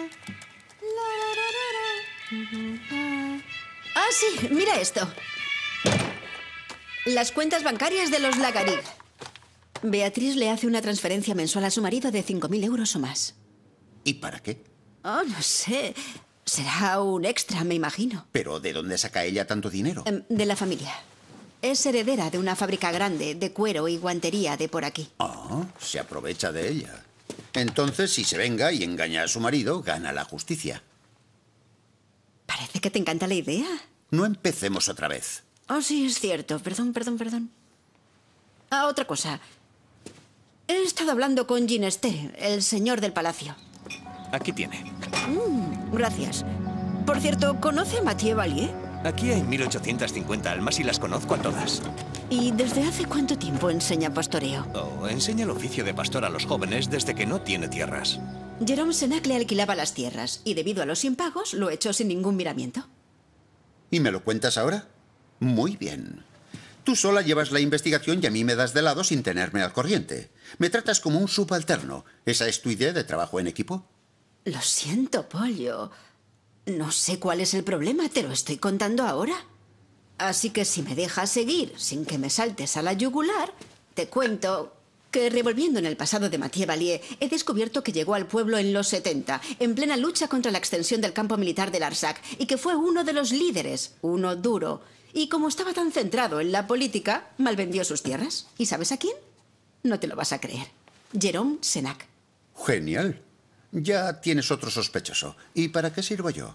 Sí, mira esto. Las cuentas bancarias de los Lagarig. Beatriz le hace una transferencia mensual a su marido de 5.000 euros o más. ¿Y para qué? Oh, no sé. Será un extra, me imagino. ¿Pero de dónde saca ella tanto dinero? De la familia. Es heredera de una fábrica grande de cuero y guantería de por aquí. Ah, se aprovecha de ella. Entonces, si se venga y engaña a su marido, gana la justicia. Parece que te encanta la idea. No empecemos otra vez. Oh, sí, es cierto. Perdón. Ah, otra cosa. He estado hablando con Gineste, el señor del palacio. Aquí tiene. Gracias. Por cierto, ¿conoce a Mathieu Valier? Aquí hay 1850 almas y las conozco a todas. ¿Y desde hace cuánto tiempo enseña pastoreo? Oh, enseña el oficio de pastor a los jóvenes desde que no tiene tierras. Jérôme Senac le alquilaba las tierras y debido a los impagos lo echó sin ningún miramiento. ¿Y me lo cuentas ahora? Muy bien. Tú sola llevas la investigación y a mí me das de lado sin tenerme al corriente. Me tratas como un subalterno. ¿Esa es tu idea de trabajo en equipo? Lo siento, Pollo. No sé cuál es el problema, te lo estoy contando ahora. Así que si me dejas seguir sin que me saltes a la yugular, te cuento que revolviendo en el pasado de Mathieu Valier, he descubierto que llegó al pueblo en los 70, en plena lucha contra la extensión del campo militar de Larzac, y que fue uno de los líderes, uno duro. Y como estaba tan centrado en la política, malvendió sus tierras. ¿Y sabes a quién? No te lo vas a creer. Jérôme Senac. Genial. Ya tienes otro sospechoso. ¿Y para qué sirvo yo?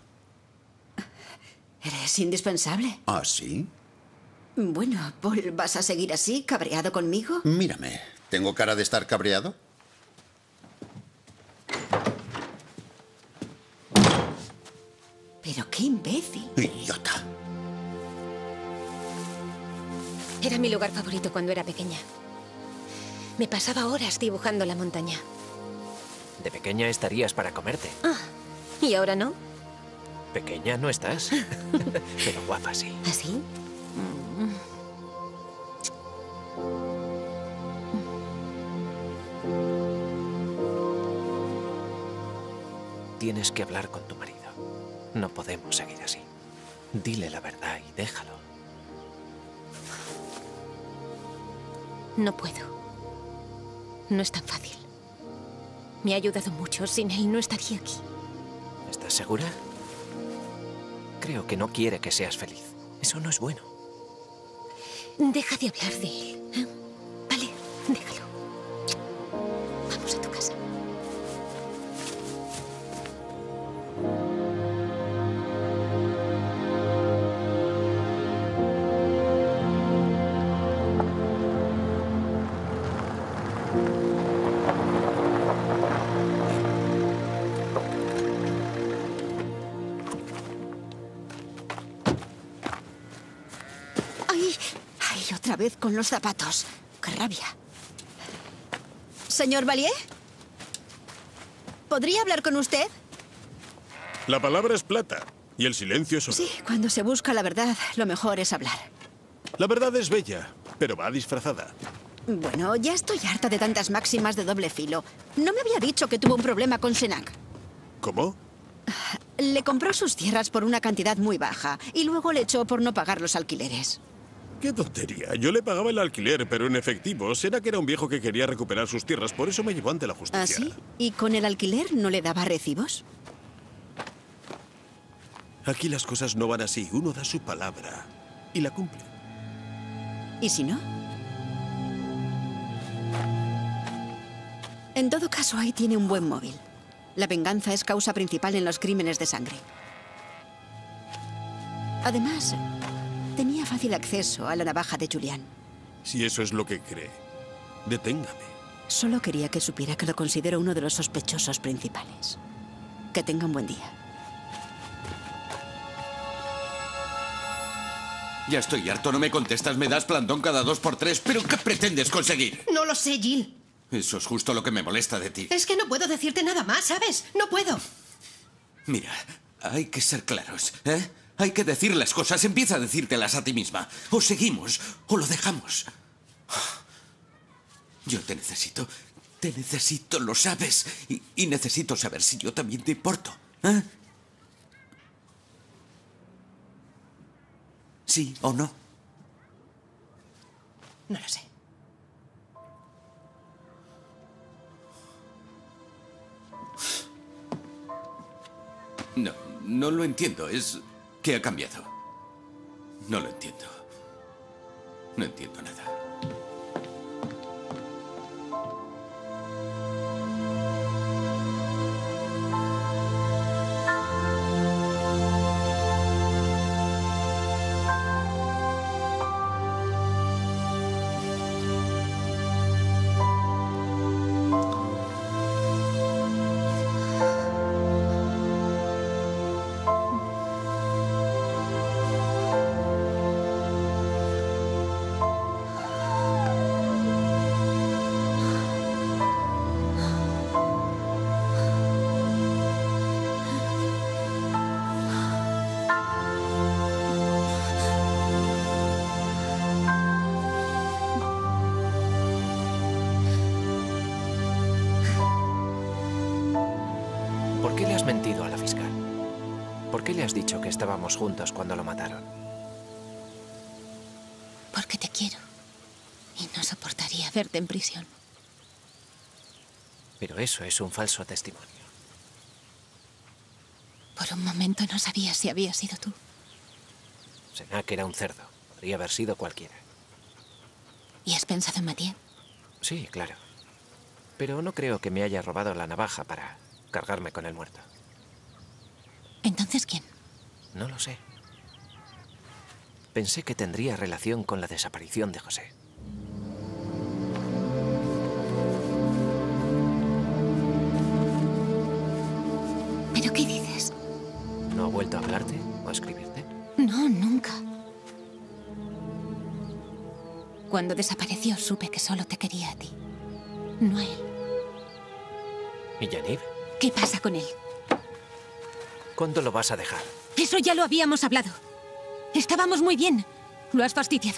Eres indispensable. ¿Ah, sí? Bueno, Paul, ¿vas a seguir así, cabreado conmigo? Mírame. ¿Tengo cara de estar cabreado? Pero qué imbécil. Idiota. Era mi lugar favorito cuando era pequeña. Me pasaba horas dibujando la montaña. De pequeña estarías para comerte. Ah, ¿y ahora no? Pequeña no estás, pero guapa sí. ¿Así? Tienes que hablar con tu marido. No podemos seguir así. Dile la verdad y déjalo. No puedo. No es tan fácil. Me ha ayudado mucho. Sin él no estaría aquí. ¿Estás segura? Creo que no quiere que seas feliz. Eso no es bueno. Deja de hablar de él. ¿Eh? Vale, déjalo. Vamos a tu casa. ¡Ay, otra vez con los zapatos! ¡Qué rabia! Señor Valier, ¿podría hablar con usted? La palabra es plata y el silencio es oro. Sí, cuando se busca la verdad, lo mejor es hablar. La verdad es bella, pero va disfrazada. Bueno, ya estoy harta de tantas máximas de doble filo. No me había dicho que tuvo un problema con Senac. ¿Cómo? Le compró sus tierras por una cantidad muy baja y luego le echó por no pagar los alquileres. ¡Qué tontería! Yo le pagaba el alquiler, pero en efectivo. Será que era un viejo que quería recuperar sus tierras, por eso me llevó ante la justicia. ¿Ah, sí? ¿Y con el alquiler no le daba recibos? Aquí las cosas no van así. Uno da su palabra y la cumple. ¿Y si no? En todo caso, ahí tiene un buen móvil. La venganza es causa principal en los crímenes de sangre. Además, tenía fácil acceso a la navaja de Julián. Si eso es lo que cree, deténgame. Solo quería que supiera que lo considero uno de los sospechosos principales. Que tenga un buen día. Ya estoy harto, no me contestas, me das plantón cada 2 por 3. ¿Pero qué pretendes conseguir? No lo sé, Jill. Eso es justo lo que me molesta de ti. Es que no puedo decirte nada más, ¿sabes? No puedo. Mira, hay que ser claros, ¿eh? Hay que decir las cosas, empieza a decírtelas a ti misma. O seguimos, o lo dejamos. Yo te necesito, lo sabes. Y necesito saber si yo también te importo, ¿eh? ¿Sí o no? No lo sé. No lo entiendo. Es que ha cambiado. No lo entiendo. No entiendo nada. ¿Por qué le has mentido a la fiscal? ¿Por qué le has dicho que estábamos juntos cuando lo mataron? Porque te quiero. Y no soportaría verte en prisión. Pero eso es un falso testimonio. Por un momento no sabía si había sido tú. Senak era un cerdo. Podría haber sido cualquiera. ¿Y has pensado en Mathieu? Sí, claro. Pero no creo que me haya robado la navaja para cargarme con el muerto. ¿Entonces quién? No lo sé. Pensé que tendría relación con la desaparición de José. ¿Pero qué dices? ¿No ha vuelto a hablarte o a escribirte? No, nunca. Cuando desapareció supe que solo te quería a ti, no a él. ¿Y Yaniv? ¿Qué pasa con él? ¿Cuándo lo vas a dejar? Eso ya lo habíamos hablado. Estábamos muy bien. Lo has fastidiado.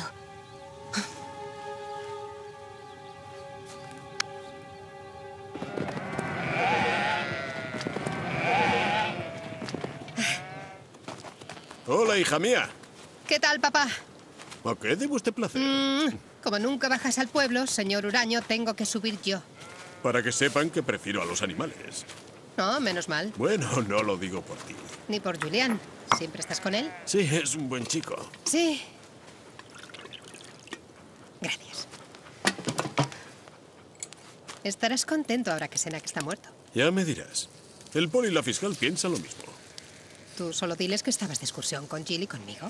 Hola, hija mía. ¿Qué tal, papá? ¿A qué debo este placer? Como nunca bajas al pueblo, señor Huraño, tengo que subir yo. Para que sepan que prefiero a los animales. No, menos mal. Bueno, no lo digo por ti. Ni por Julián. ¿Siempre estás con él? Sí, es un buen chico. Sí. Gracias. Estarás contento ahora que Senak está muerto. Ya me dirás. El poli y la fiscal piensan lo mismo. Tú solo diles que estabas de excursión con Jill y conmigo.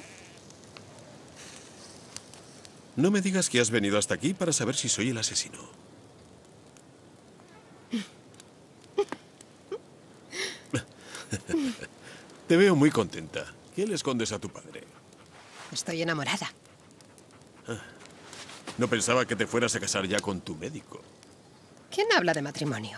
No me digas que has venido hasta aquí para saber si soy el asesino. Te veo muy contenta. ¿Qué le escondes a tu padre? Estoy enamorada. No pensaba que te fueras a casar ya con tu médico. ¿Quién habla de matrimonio?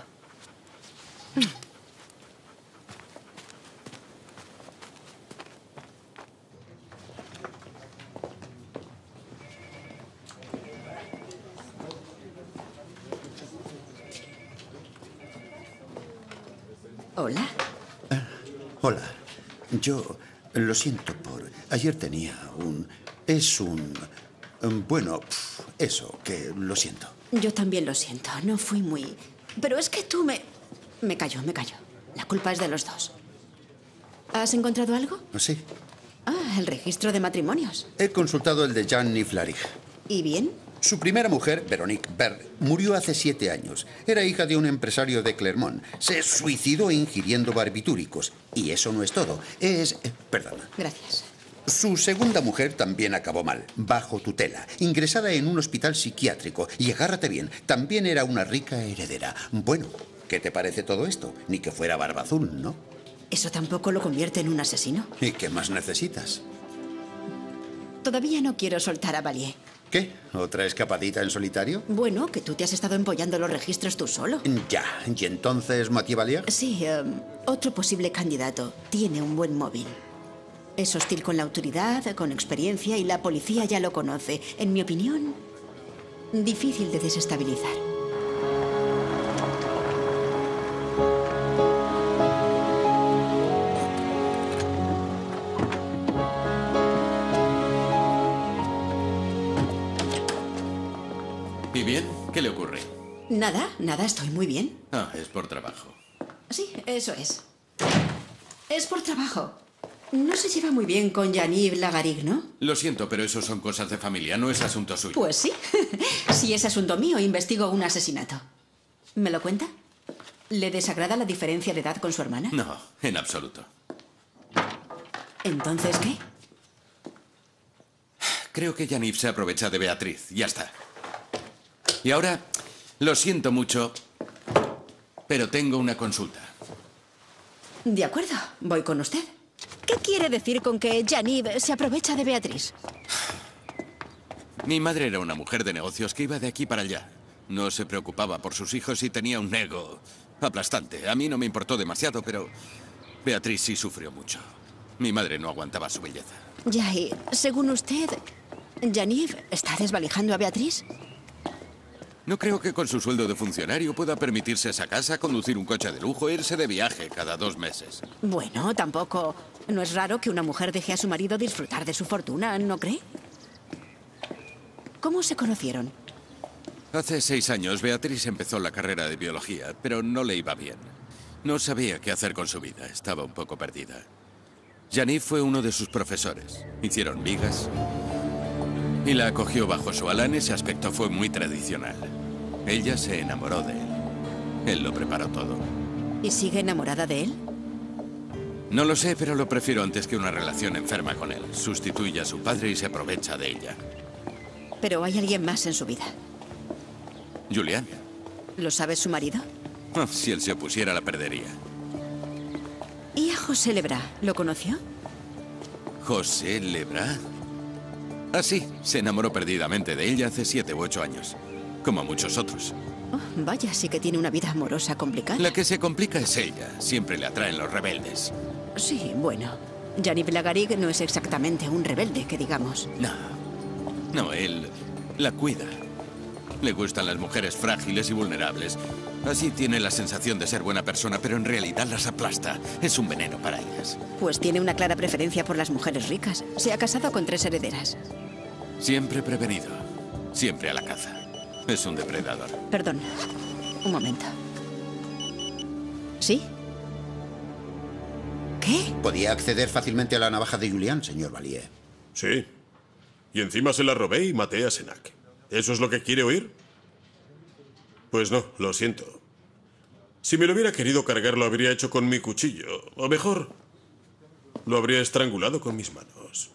Hola. Hola. Yo lo siento por... Ayer tenía un... Es un... Bueno, eso, que lo siento. Yo también lo siento. No fui muy... Pero es que tú me... Me callo. La culpa es de los dos. ¿Has encontrado algo? Sí. Ah, el registro de matrimonios. He consultado el de Jean Niflarig. ¿Y bien? Su primera mujer, Veronique Berg, murió hace 7 años. Era hija de un empresario de Clermont. Se suicidó ingiriendo barbitúricos. Y eso no es todo. Perdona. Gracias. Su segunda mujer también acabó mal, bajo tutela, ingresada en un hospital psiquiátrico. Y agárrate bien, también era una rica heredera. Bueno, ¿qué te parece todo esto? Ni que fuera barba azul, ¿no? ¿Eso tampoco lo convierte en un asesino? ¿Y qué más necesitas? Todavía no quiero soltar a Valier. ¿Qué? ¿Otra escapadita en solitario? Bueno, que tú te has estado empollando los registros tú solo. Ya. ¿Y entonces Mathieu Valier? Sí, otro posible candidato. Tiene un buen móvil. Es hostil con la autoridad, con experiencia, y la policía ya lo conoce. En mi opinión, difícil de desestabilizar. ¿Y bien? ¿Qué le ocurre? Nada, estoy muy bien. Ah, es por trabajo. Sí, eso es. Es por trabajo. No se lleva muy bien con Yaniv Lagarig, ¿no? Lo siento, pero eso son cosas de familia, no es asunto suyo. Pues sí. Si es asunto mío, investigo un asesinato. ¿Me lo cuenta? ¿Le desagrada la diferencia de edad con su hermana? No, en absoluto. ¿Entonces qué? Creo que Yaniv se aprovecha de Beatriz, ya está. Y ahora, lo siento mucho, pero tengo una consulta. De acuerdo, voy con usted. ¿Qué quiere decir con que Yaniv se aprovecha de Beatriz? Mi madre era una mujer de negocios que iba de aquí para allá. No se preocupaba por sus hijos y tenía un ego aplastante. A mí no me importó demasiado, pero Beatriz sí sufrió mucho. Mi madre no aguantaba su belleza. Ya, y según usted, ¿Yaniv está desvalijando a Beatriz? No creo que con su sueldo de funcionario pueda permitirse esa casa, conducir un coche de lujo e irse de viaje cada 2 meses. Bueno, tampoco. No es raro que una mujer deje a su marido disfrutar de su fortuna, ¿no cree? ¿Cómo se conocieron? Hace 6 años, Beatriz empezó la carrera de biología, pero no le iba bien. No sabía qué hacer con su vida, estaba un poco perdida. Yaniv fue uno de sus profesores. Hicieron migas y la acogió bajo su ala. En ese aspecto fue muy tradicional. Ella se enamoró de él. Él lo preparó todo. ¿Y sigue enamorada de él? No lo sé, pero lo prefiero antes que una relación enferma con él. Sustituye a su padre y se aprovecha de ella. Pero hay alguien más en su vida. Julián. ¿Lo sabe su marido? Oh, si él se opusiera, la perdería. ¿Y a José Lebra? ¿Lo conoció? ¿José Lebra? Ah, sí. Se enamoró perdidamente de ella hace 7 u 8 años. Como muchos otros. Oh, vaya, sí que tiene una vida amorosa complicada. La que se complica es ella. Siempre le atraen los rebeldes. Sí, bueno. Yaniv Lagarig no es exactamente un rebelde, que digamos. No, él la cuida. Le gustan las mujeres frágiles y vulnerables. Así tiene la sensación de ser buena persona, pero en realidad las aplasta. Es un veneno para ellas. Pues tiene una clara preferencia por las mujeres ricas. Se ha casado con 3 herederas. Siempre prevenido. Siempre a la caza. Es un depredador. Perdón. Un momento. ¿Sí? ¿Qué? Podía acceder fácilmente a la navaja de Julián, señor Valier. Sí. Y encima se la robé y maté a Senac. ¿Eso es lo que quiere oír? Pues no, lo siento. Si me lo hubiera querido cargar, lo habría hecho con mi cuchillo. O mejor, lo habría estrangulado con mis manos.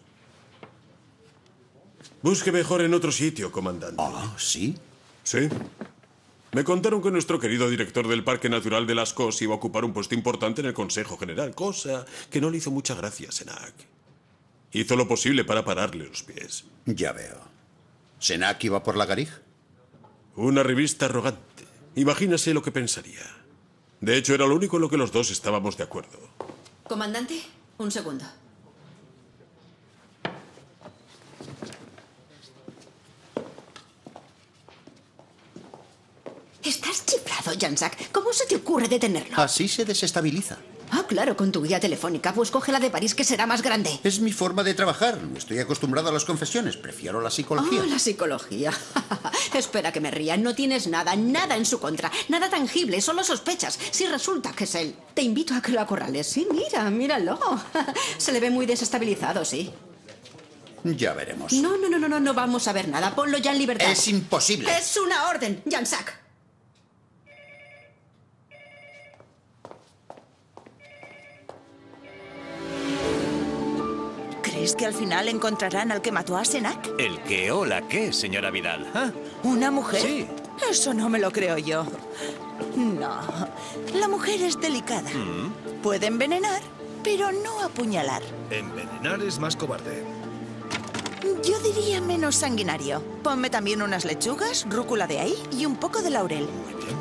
Busque mejor en otro sitio, comandante. ¿Ah, sí? Sí. Me contaron que nuestro querido director del Parque Natural de Las Cos iba a ocupar un puesto importante en el Consejo General, cosa que no le hizo mucha gracia a Senac. Hizo lo posible para pararle los pies. Ya veo. ¿Senac iba por Lagarig? Una revista arrogante. Imagínase lo que pensaría. De hecho, era lo único en lo que los dos estábamos de acuerdo. Comandante, un segundo. Estás chiflado, Jansak. ¿Cómo se te ocurre detenerlo? Así se desestabiliza. Ah, claro, con tu guía telefónica. Pues coge la de París, que será más grande. Es mi forma de trabajar. No estoy acostumbrado a las confesiones. Prefiero la psicología. Oh, la psicología. Espera que me ría. No tienes nada en su contra. Nada tangible, solo sospechas. Si resulta que es él. Te invito a que lo acorrales. Sí, míralo. Se le ve muy desestabilizado, sí. Ya veremos. No vamos a ver nada. Ponlo ya en libertad. Es imposible. Es una orden, Jansak. ¿Crees que al final encontrarán al que mató a Senac? ¿El qué o la qué, señora Vidal? ¿Ah? ¿Una mujer? Sí. Eso no me lo creo yo. No. La mujer es delicada. Puede envenenar, pero no apuñalar. Envenenar es más cobarde. Yo diría menos sanguinario. Ponme también unas lechugas, rúcula de ahí y un poco de laurel. Muy bien.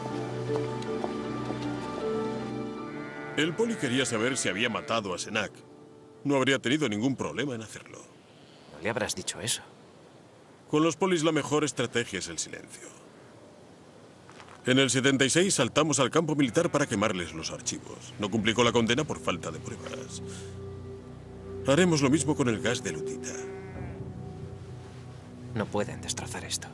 El poli quería saber si había matado a Senac. No habría tenido ningún problema en hacerlo. No le habrás dicho eso. Con los polis la mejor estrategia es el silencio. En el 76 saltamos al campo militar para quemarles los archivos. No cumplí con la condena por falta de pruebas. Haremos lo mismo con el gas de lutita. No pueden destrozar esto.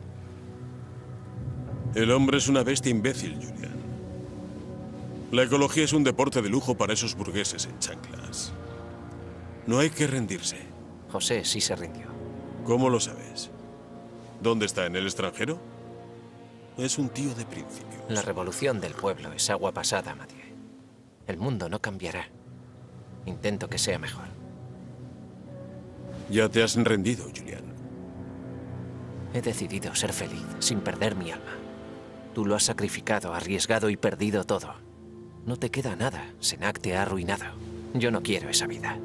El hombre es una bestia imbécil, Julián. La ecología es un deporte de lujo para esos burgueses en chanclas. No hay que rendirse. José sí se rindió. ¿Cómo lo sabes? ¿Dónde está? ¿En el extranjero? Es un tío de principios. La revolución del pueblo es agua pasada, Mathieu. El mundo no cambiará. Intento que sea mejor. Ya te has rendido, Julián. He decidido ser feliz, sin perder mi alma. Tú lo has sacrificado, arriesgado y perdido todo. No te queda nada. Senac te ha arruinado. Yo no quiero esa vida.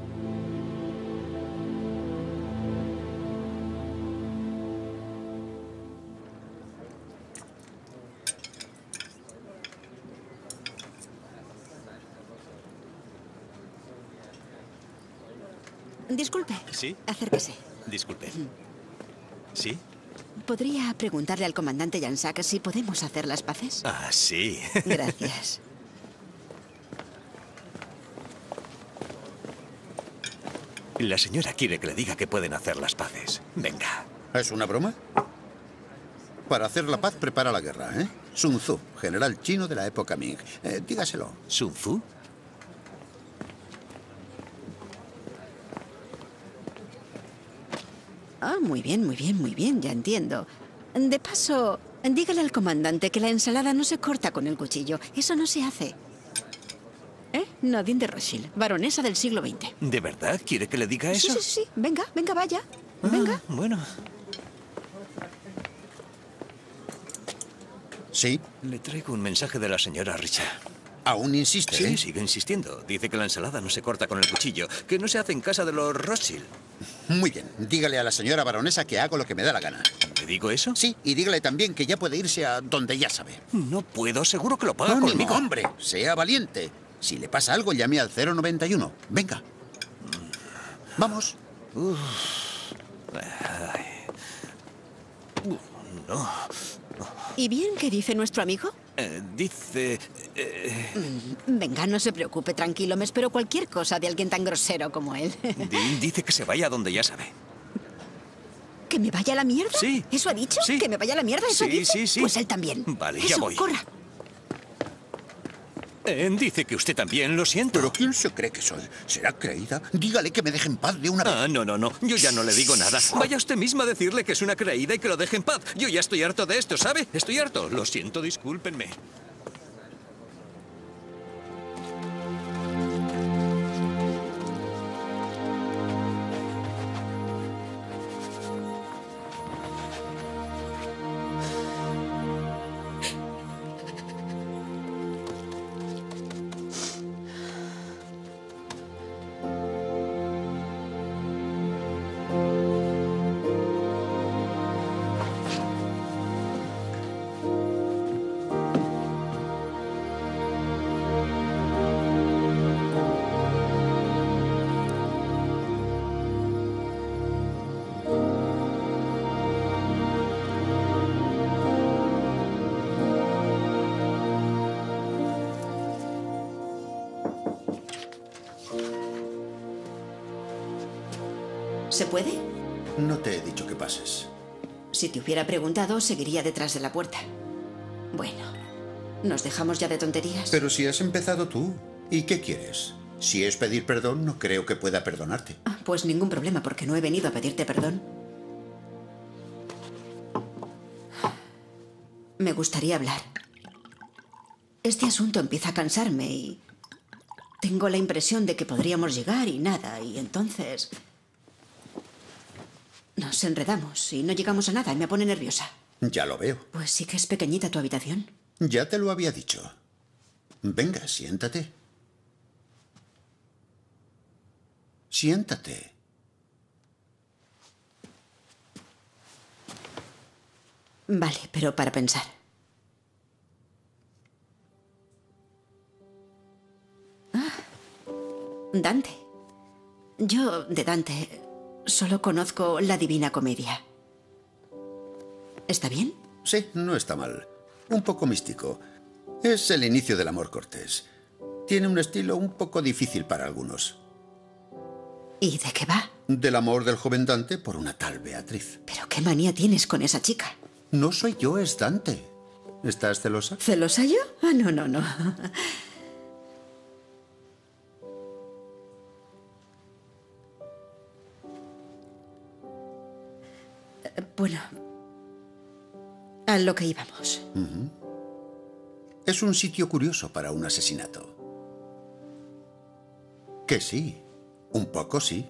Disculpe. ¿Sí? Acérquese. Disculpe. ¿Sí? ¿Podría preguntarle al comandante Jansac si podemos hacer las paces? Ah, sí. Gracias. La señora quiere que le diga que pueden hacer las paces. Venga. ¿Es una broma? Para hacer la paz, prepara la guerra, ¿eh? Sun Tzu, general chino de la época Ming. Dígaselo. ¿Sun Tzu? Ah, muy bien, muy bien, muy bien, ya entiendo. De paso, dígale al comandante que la ensalada no se corta con el cuchillo. Eso no se hace. Nadine de Rothschild, baronesa del siglo XX. ¿De verdad quiere que le diga eso? Sí, sí, sí. Venga, venga, vaya. Venga. Bueno. ¿Sí? Le traigo un mensaje de la señora Richard. ¿Aún insiste? Sí, sigue insistiendo. Dice que la ensalada no se corta con el cuchillo, que no se hace en casa de los Rothschild. Muy bien. Dígale a la señora baronesa que hago lo que me da la gana. ¿Le digo eso? Sí, y dígale también que ya puede irse a donde ya sabe. No puedo, seguro que lo paga Ánimo, conmigo. hombre, sea valiente. Si le pasa algo, llame al 091. Venga. Vamos. No. ¿Y bien qué dice nuestro amigo? Dice... Venga, no se preocupe, tranquilo. Me espero cualquier cosa de alguien tan grosero como él. Dice que se vaya a donde ya sabe. ¿Que me vaya a la mierda? Sí. ¿Eso ha dicho? Sí. ¿Que me vaya a la mierda? ¿Eso Sí, dice? sí, sí. Pues él también. Vale, Eso, ya voy. corra. Dice que usted también, lo siento. ¿Pero quién se cree que soy? ¿Será creída? Dígale que me deje en paz de una vez. Ah, no, no, no. Yo ya no le digo nada. Vaya usted misma a decirle que es una creída y que lo deje en paz. Yo ya estoy harto de esto, ¿sabe? Estoy harto. Lo siento, discúlpenme. ¿Se puede? No te he dicho que pases. Si te hubiera preguntado, seguiría detrás de la puerta. Bueno, ¿nos dejamos ya de tonterías? Pero si has empezado tú, ¿y qué quieres? Si es pedir perdón, no creo que pueda perdonarte. Pues ningún problema, porque no he venido a pedirte perdón. Me gustaría hablar. Este asunto empieza a cansarme y... tengo la impresión de que podríamos llegar y nada, y entonces... nos enredamos y no llegamos a nada y me pone nerviosa. Ya lo veo. Pues sí que es pequeñita tu habitación. Ya te lo había dicho. Venga, siéntate. Siéntate. Vale, pero para pensar. Dante. Yo, de Dante, solo conozco la Divina Comedia. ¿Está bien? Sí, no está mal. Un poco místico. Es el inicio del amor cortés. Tiene un estilo un poco difícil para algunos. ¿Y de qué va? Del amor del joven Dante por una tal Beatriz. ¿Pero qué manía tienes con esa chica? No soy yo, es Dante. ¿Estás celosa? ¿Celosa yo? Ah, no, no, no. Bueno, a lo que íbamos. Es un sitio curioso para un asesinato. Que sí, un poco sí.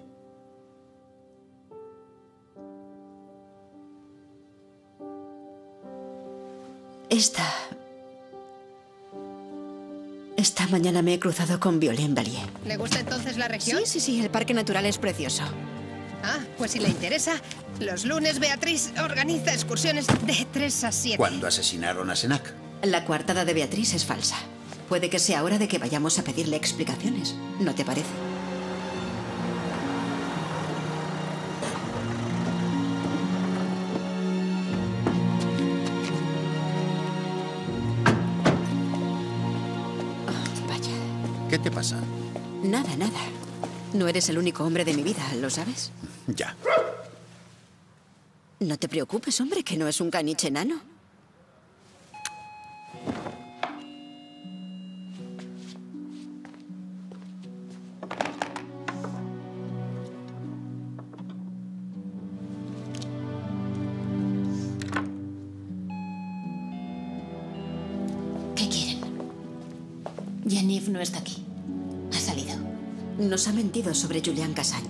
Esta mañana me he cruzado con Violaine Valier. ¿Le gusta entonces la región? Sí, el parque natural es precioso. Ah, pues si le interesa, los lunes Beatriz organiza excursiones de 3 a 7. ¿Cuándo asesinaron a Senac? La coartada de Beatriz es falsa. Puede que sea hora de que vayamos a pedirle explicaciones. ¿No te parece? ¿Qué te pasa? Nada. No eres el único hombre de mi vida, ¿lo sabes? Ya. No te preocupes, hombre, que no es un caniche enano. ¿Qué quieren? Yaniv no está aquí. Ha salido. Nos ha mentido sobre Julián Cassagne.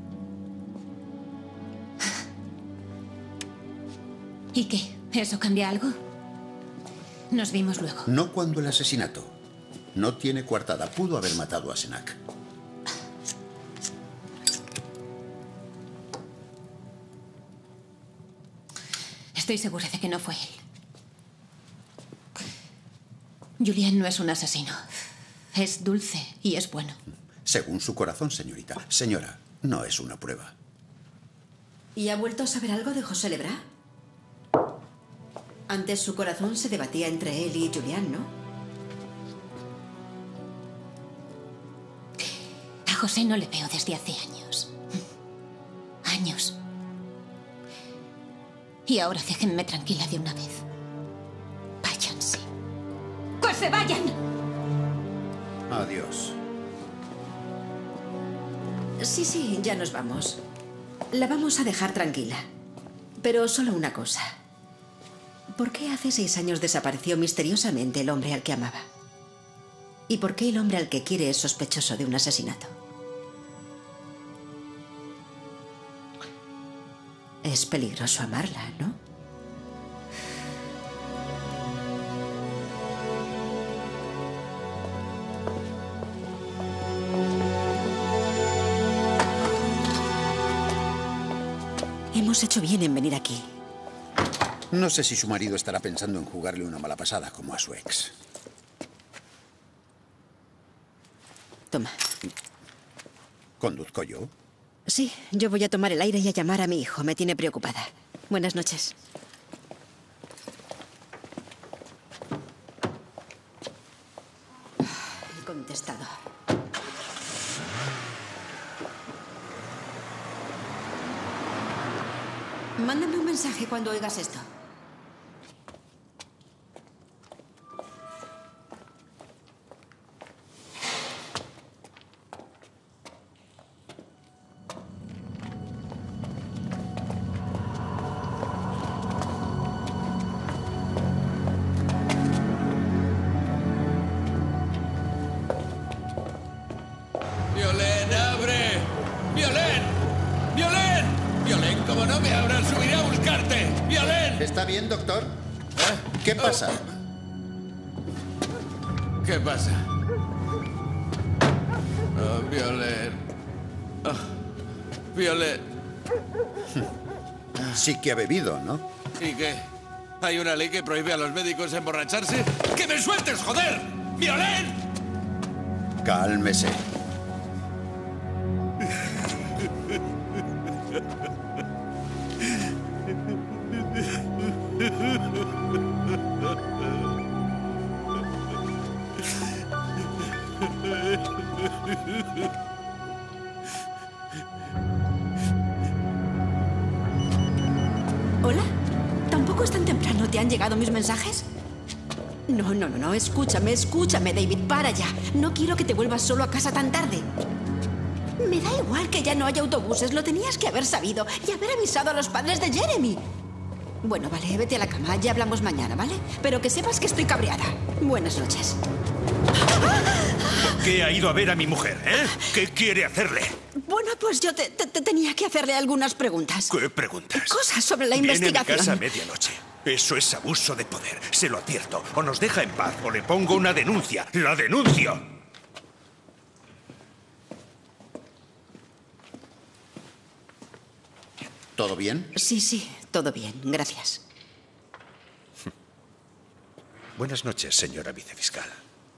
¿Y qué? ¿Eso cambia algo? Nos vimos luego. No cuando el asesinato. No tiene coartada. Pudo haber matado a Senac. Estoy segura de que no fue él. Julián no es un asesino. Es dulce y es bueno. Según su corazón, señorita. Señora, no es una prueba. ¿Y ha vuelto a saber algo de José Lebrá? Antes su corazón se debatía entre él y Julián, ¿no? A José no le veo desde hace años. Años. Y ahora déjenme tranquila de una vez. Váyanse. ¡Que se vayan! Adiós. Sí, ya nos vamos. La vamos a dejar tranquila. Pero solo una cosa. ¿Por qué hace 6 años desapareció misteriosamente el hombre al que amaba? ¿Y por qué el hombre al que quiere es sospechoso de un asesinato? Es peligroso amarla, ¿no? Hemos hecho bien en venir aquí. No sé si su marido estará pensando en jugarle una mala pasada como a su ex. Toma. ¿Conduzco yo? Sí, yo voy a tomar el aire y a llamar a mi hijo. Me tiene preocupada. Buenas noches. El contestador. Mándame un mensaje cuando oigas esto. ¡Violaine, abre! ¡Violaine! ¡Violaine! ¡Violaine, como no me abran, subiré a buscarte! ¡Violaine! ¿Está bien, doctor? ¿Qué pasa? ¿Qué pasa? Oh, Violaine. Oh, Violaine. Sí que ha bebido, ¿no? ¿Y qué? ¿Hay una ley que prohíbe a los médicos emborracharse? ¡Que me sueltes, joder! ¡Violaine! Cálmese. ¿Hola? ¿Tampoco es tan temprano? ¿Te han llegado mis mensajes? No. Escúchame, David. Para ya. No quiero que te vuelvas solo a casa tan tarde. Me da igual que ya no haya autobuses. Lo tenías que haber sabido y haber avisado a los padres de Jeremy. Bueno, vale, vete a la cama. Ya hablamos mañana, ¿vale? Pero que sepas que estoy cabreada. Buenas noches. ¿Por qué ha ido a ver a mi mujer, eh? ¿Qué quiere hacerle? Bueno, pues yo tenía que hacerle algunas preguntas. ¿Qué preguntas? Cosas sobre la Viene investigación. a mi casa a medianoche. Eso es abuso de poder. Se lo advierto. O nos deja en paz o le pongo una denuncia. ¡La denuncio! ¿Todo bien? Sí, todo bien. Gracias. Buenas noches, señora vicefiscal.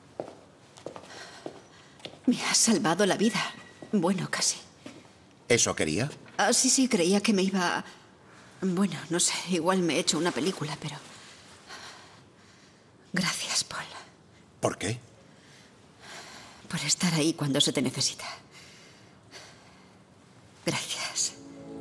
Me has salvado la vida. Bueno, casi. ¿Eso quería? Sí, creía que me iba... Bueno, no sé, igual me he hecho una película, pero... Gracias, Paul. ¿Por qué? Por estar ahí cuando se te necesita. Gracias.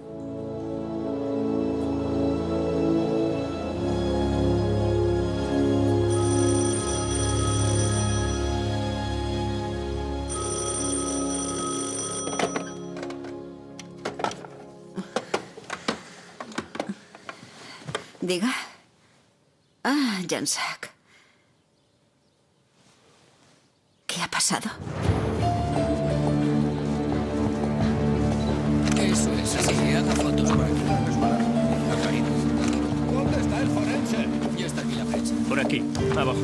Diga. Ah, Jansak. ¿Qué ha pasado? Eso es así. Haga fotos por aquí. ¿Dónde está el forense? Ya está aquí la prensa. Por aquí, abajo.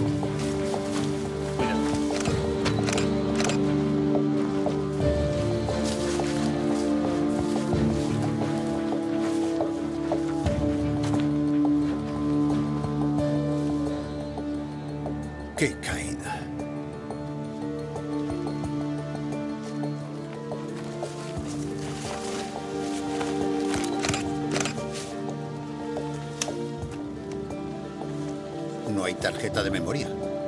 ¡Qué caída! No hay tarjeta de memoria.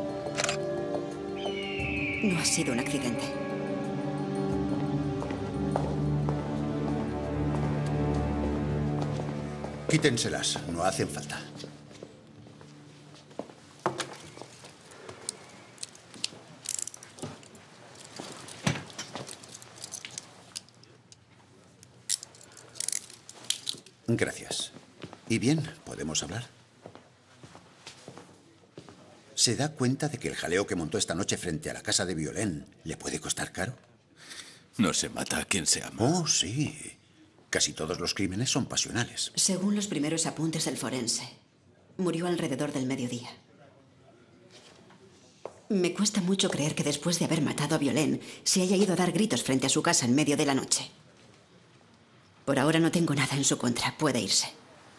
No ha sido un accidente. Quítenselas, no hacen falta. Gracias. ¿Y bien? ¿Podemos hablar? ¿Se da cuenta de que el jaleo que montó esta noche frente a la casa de Violén le puede costar caro? No se mata a quien se ama. Oh, sí. Casi todos los crímenes son pasionales. Según los primeros apuntes del forense, murió alrededor del mediodía. Me cuesta mucho creer que después de haber matado a Violén se haya ido a dar gritos frente a su casa en medio de la noche. Por ahora no tengo nada en su contra. Puede irse.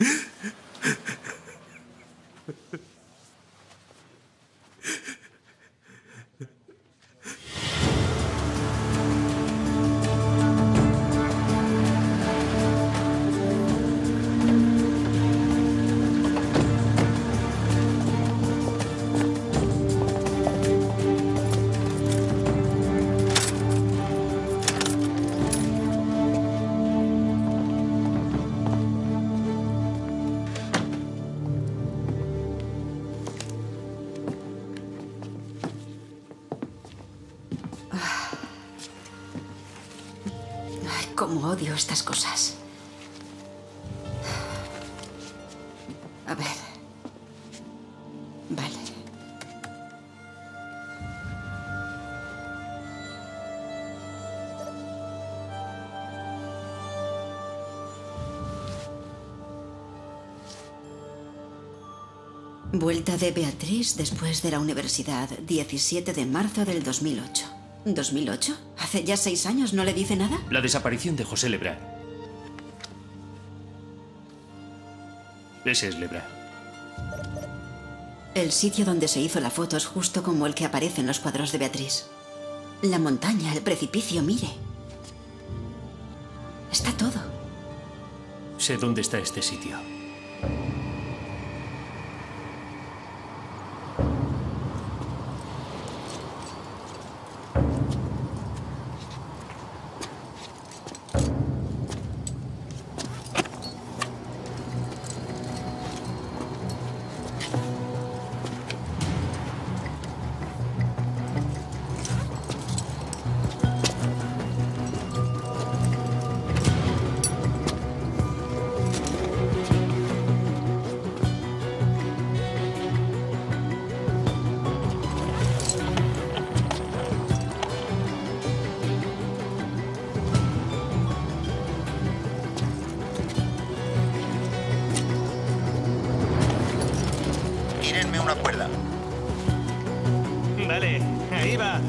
Cómo odio estas cosas. A ver. Vale. Vuelta de Beatriz después de la universidad, 17 de marzo del 2008. ¿2008? ¿Hace ya 6 años? ¿No le dice nada? La desaparición de José Lebrá. Ese es Lebrá. El sitio donde se hizo la foto es justo como el que aparece en los cuadros de Beatriz. La montaña, el precipicio, mire. Está todo. Sé dónde está este sitio. Dame una cuerda. Vale, ahí va.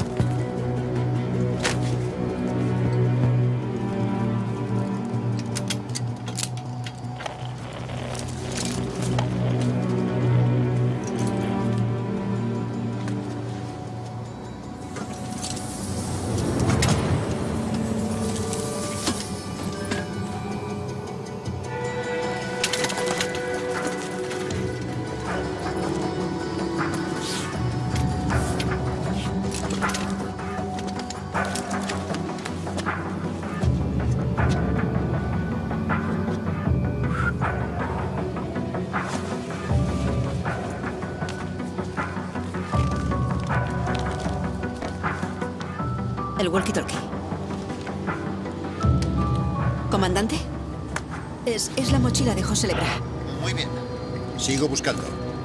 El walkie-talkie. ¿Comandante? Es la mochila de José Lebra. Muy bien. Sigo buscando.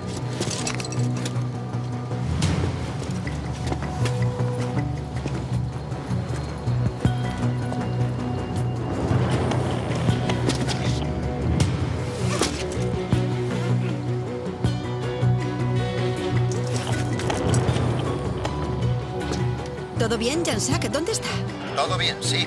¿Todo bien, Jansak? ¿Dónde está? Todo bien, sí.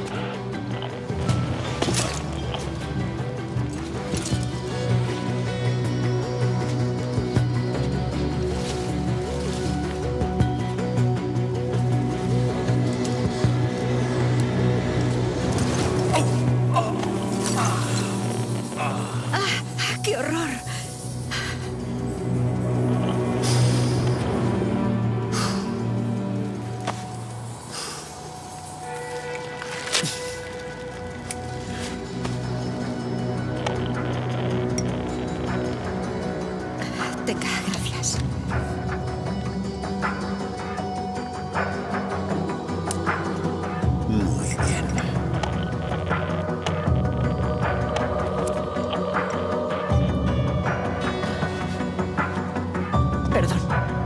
¡Qué horror! Tenga, gracias. Muy bien. Perdón.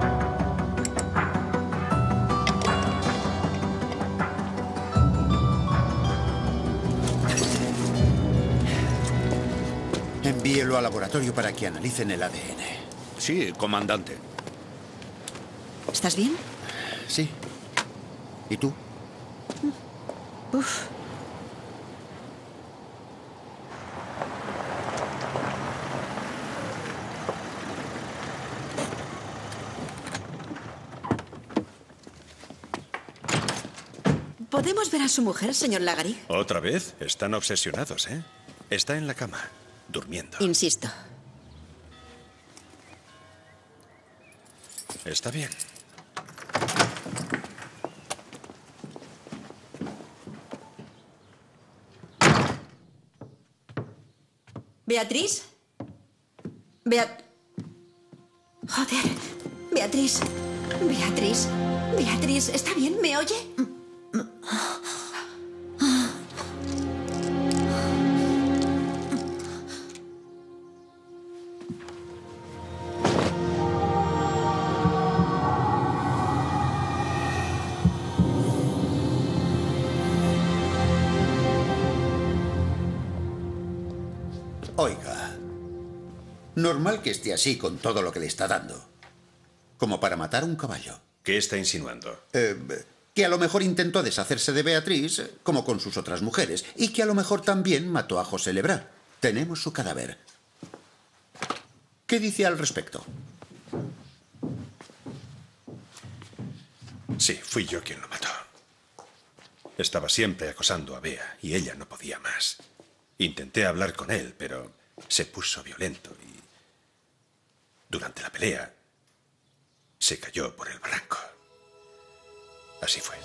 Envíelo al laboratorio para que analicen el ADN. Sí, comandante. ¿Estás bien? Sí. ¿Y tú? Uf. ¿Podemos ver a su mujer, señor Lagarig? ¿Otra vez? Están obsesionados, ¿eh? Está en la cama, durmiendo. Insisto. Está bien. ¿Beatriz? Joder. Beatriz. Beatriz. Beatriz, ¿está bien? ¿Me oye? Oiga, normal que esté así con todo lo que le está dando. Como para matar a un caballo. ¿Qué está insinuando? Que a lo mejor intentó deshacerse de Beatriz, como con sus otras mujeres, y que a lo mejor también mató a José Lebra. Tenemos su cadáver. ¿Qué dice al respecto? Sí, fui yo quien lo mató. Estaba siempre acosando a Bea y ella no podía más. Intenté hablar con él, pero se puso violento y durante la pelea se cayó por el barranco. Así fue.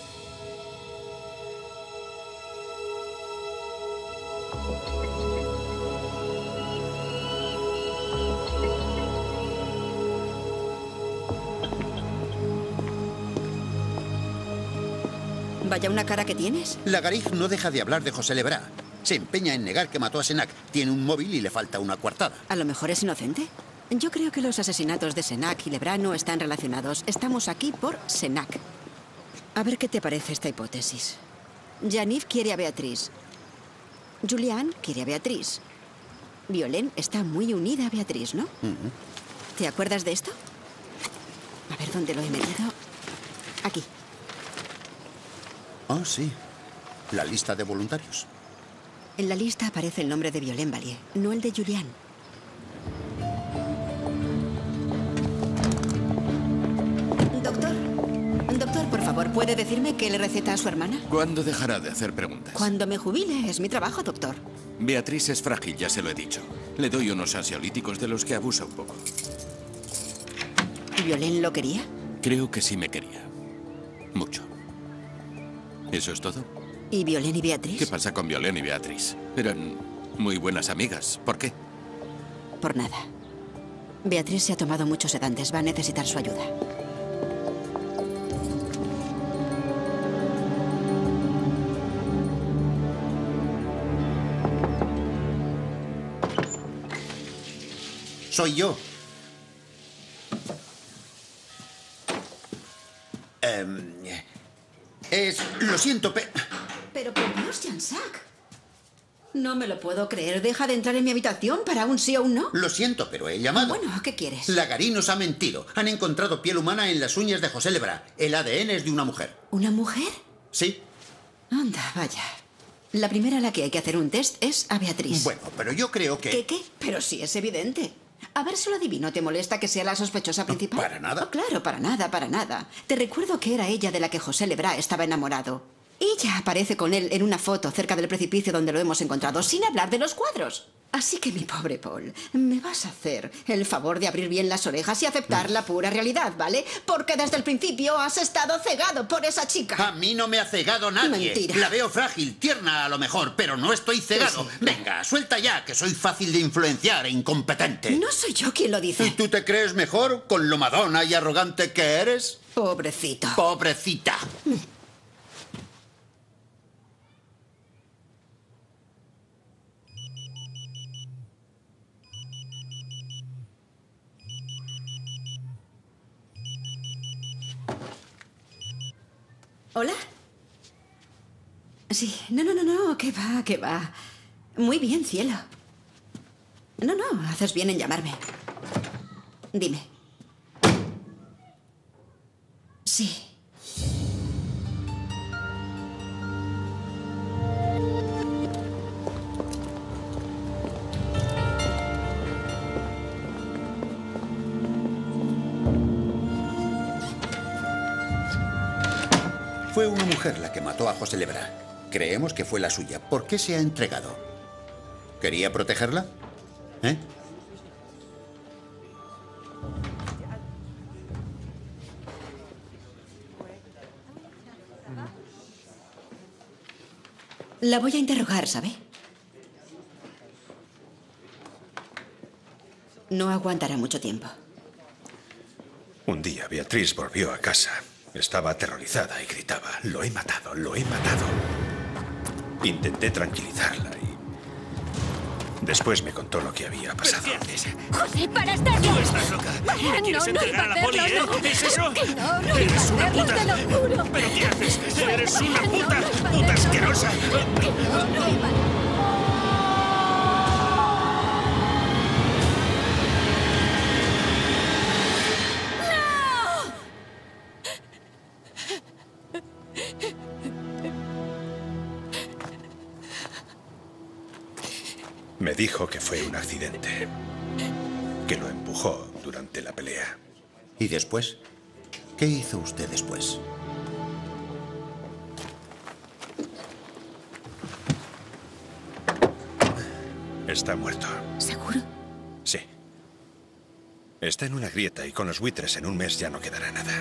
Vaya una cara que tienes. Lagarig no deja de hablar de José Lebra. Se empeña en negar que mató a Senac. Tiene un móvil y le falta una coartada. A lo mejor es inocente. Yo creo que los asesinatos de Senac y Lebra no están relacionados. Estamos aquí por Senac. A ver qué te parece esta hipótesis. Yaniv quiere a Beatriz. Julián quiere a Beatriz. Violén está muy unida a Beatriz, ¿no? ¿Te acuerdas de esto? A ver dónde lo he metido. Aquí. Oh, sí. La lista de voluntarios. En la lista aparece el nombre de Violaine Valier, no el de Julián. Doctor, por favor, ¿puede decirme qué le receta a su hermana? ¿Cuándo dejará de hacer preguntas? Cuando me jubile. Es mi trabajo, doctor. Beatriz es frágil, ya se lo he dicho. Le doy unos ansiolíticos de los que abusa un poco. ¿Violaine lo quería? Creo que sí me quería. Mucho. ¿Eso es todo? ¿Y Violaine y Beatriz? ¿Qué pasa con Violaine y Beatriz? Eran muy buenas amigas. ¿Por qué? Por nada. Beatriz se ha tomado muchos sedantes. Va a necesitar su ayuda. Soy yo. Lo siento, Pero por Dios, Jansac. No me lo puedo creer. Deja de entrar en mi habitación para un sí o un no. Lo siento, pero he llamado. Bueno, ¿qué quieres? La Garí nos ha mentido. Han encontrado piel humana en las uñas de José Lebrun. El ADN es de una mujer. ¿Una mujer? Sí. Anda, vaya. La primera a la que hay que hacer un test es a Beatriz. Bueno, pero yo creo que... ¿Qué? Pero sí, es evidente. A ver si lo adivino. ¿Te molesta que sea la sospechosa principal? Para nada. Oh, claro, para nada, para nada. Te recuerdo que era ella de la que José Lebrun estaba enamorado. Ella aparece con él en una foto cerca del precipicio donde lo hemos encontrado, sin hablar de los cuadros. Así que, mi pobre Paul, me vas a hacer el favor de abrir bien las orejas y aceptar la pura realidad, ¿vale? Porque desde el principio has estado cegado por esa chica. A mí no me ha cegado nadie. Mentira. La veo frágil, tierna a lo mejor, pero no estoy cegado. Sí. Venga, suelta ya, que soy fácil de influenciar e incompetente. No soy yo quien lo dice. ¿Y tú te crees mejor con lo madona y arrogante que eres? Pobrecito. Pobrecita. ¿Hola? Sí, no, ¿qué va? Muy bien, cielo. No, haces bien en llamarme. Dime. Sí. Fue una mujer la que mató a José Lebrun. Creemos que fue la suya. ¿Por qué se ha entregado? ¿Quería protegerla? ¿Eh? La voy a interrogar, ¿sabe? No aguantará mucho tiempo. Un día Beatriz volvió a casa. Estaba aterrorizada y gritaba, lo he matado, lo he matado. Intenté tranquilizarla y después me contó lo que había pasado. ¿Pero qué haces? José, para estar Tú estás loca. ¿Me quieres entregar a la poli, eh? ¿Es eso? Eres una puta. Te lo juro. ¿Pero qué haces? Eres una puta. Puta asquerosa. Me dijo que fue un accidente, que lo empujó durante la pelea. ¿Y después? ¿Qué hizo usted después? Está muerto. ¿Seguro? Sí. Está en una grieta y con los buitres en un mes ya no quedará nada.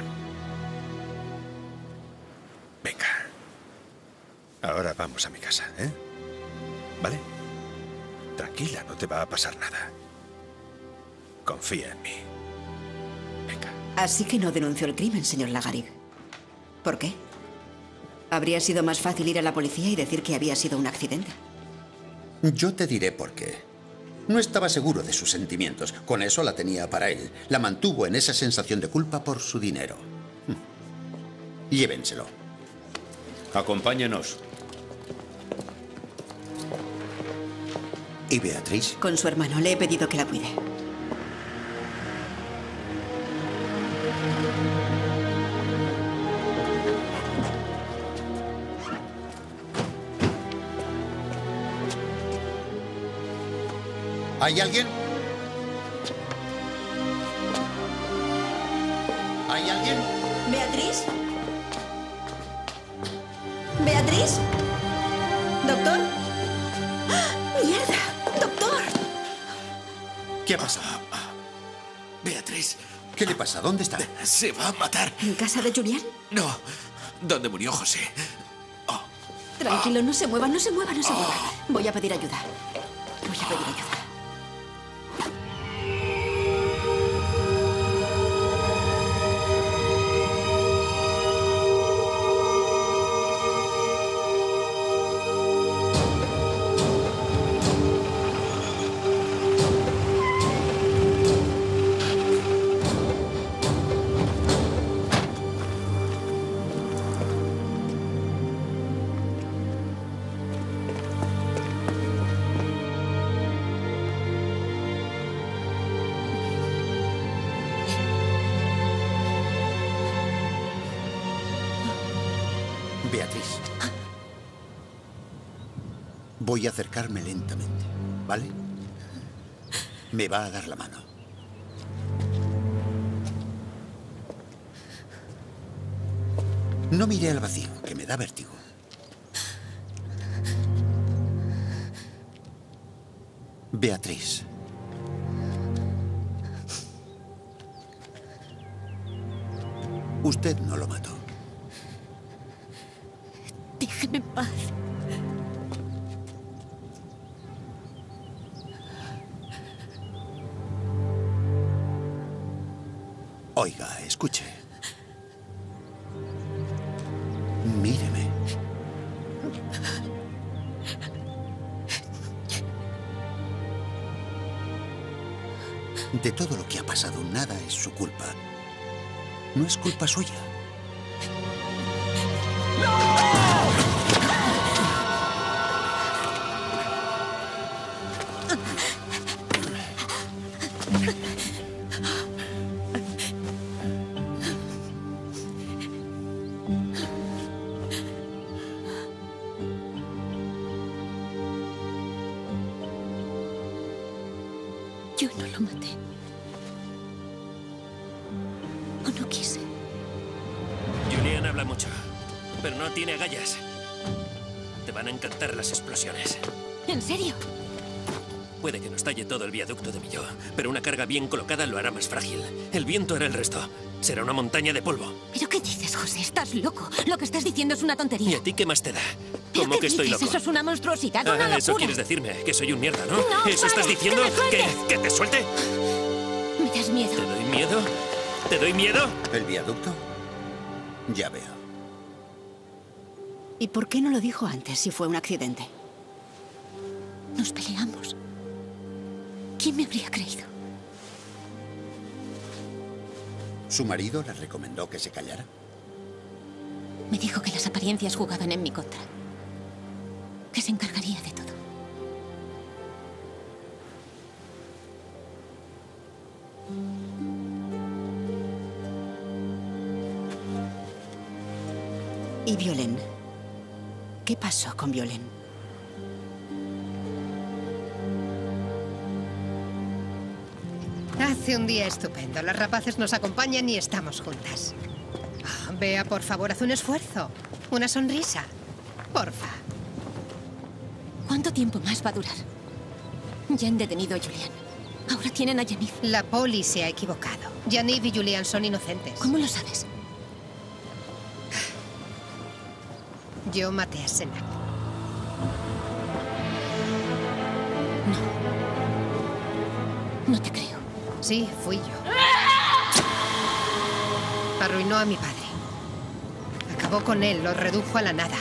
Venga. Ahora vamos a mi casa, ¿eh? ¿Vale? Tranquila, no te va a pasar nada. Confía en mí. Así que no denunció el crimen, señor Lagarig. ¿Por qué? Habría sido más fácil ir a la policía y decir que había sido un accidente. Yo te diré por qué. No estaba seguro de sus sentimientos. Con eso la tenía para él. La mantuvo en esa sensación de culpa por su dinero. Llévenselo. Acompáñenos. ¿Y Beatriz? Con su hermano. Le he pedido que la cuide. ¿Hay alguien? ¿Hay alguien? ¿Beatriz? ¿Beatriz? ¿Doctor? ¡Ah! ¡Mierda! ¡Doctor! ¿Qué ha pasado? Beatriz. ¿Qué le pasa? ¿Dónde está? Se va a matar. ¿En casa de Julián? No. ¿Dónde murió José? Tranquilo, no se mueva, no se mueva, no se mueva. Voy a pedir ayuda. Voy a pedir ayuda. Beatriz. Voy a acercarme lentamente, ¿vale? Me va a dar la mano. No mire al vacío, que me da vértigo. Beatriz. Usted no lo mató. Déjeme en paz. Oiga, escuche. Míreme. De todo lo que ha pasado, nada es su culpa. No es culpa suya. Yo no lo maté. O no quise. Julián habla mucho, pero no tiene agallas. Te van a encantar las explosiones. ¿En serio? Puede que nos talle todo el viaducto de Millau, pero una carga bien colocada lo hará más frágil. El viento hará el resto. Será una montaña de polvo. ¿Pero qué dices, José? Estás loco. Lo que estás diciendo es una ¿Y tontería. a ti qué más te da? ¿Pero ¿Cómo qué que estoy dices? loco? Eso es una monstruosidad, una locura. Eso quieres decirme, que soy un mierda, ¿no? No, ¿Eso estás para, diciendo? que me sueltes. ¿Que te suelte? Me das miedo. ¿Te doy miedo? ¿Te doy miedo? ¿El viaducto? Ya veo. ¿Y por qué no lo dijo antes si fue un accidente? Nos peleamos. ¿Quién me habría creído? ¿Su marido le recomendó que se callara? Me dijo que las apariencias jugaban en mi contra. Que se encargaría de todo. ¿Y Violén? ¿Qué pasó con Violén? Hace un día estupendo. Las rapaces nos acompañan y estamos juntas. Bea, por favor, haz un esfuerzo. Una sonrisa. Porfa. ¿Cuánto tiempo más va a durar? Ya han detenido a Julián. Ahora tienen a Yaniv. La poli se ha equivocado. Yaniv y Julián son inocentes. ¿Cómo lo sabes? Yo maté a Senak. No te creo. Sí, fui yo. Arruinó a mi padre. Acabó con él, lo redujo a la nada.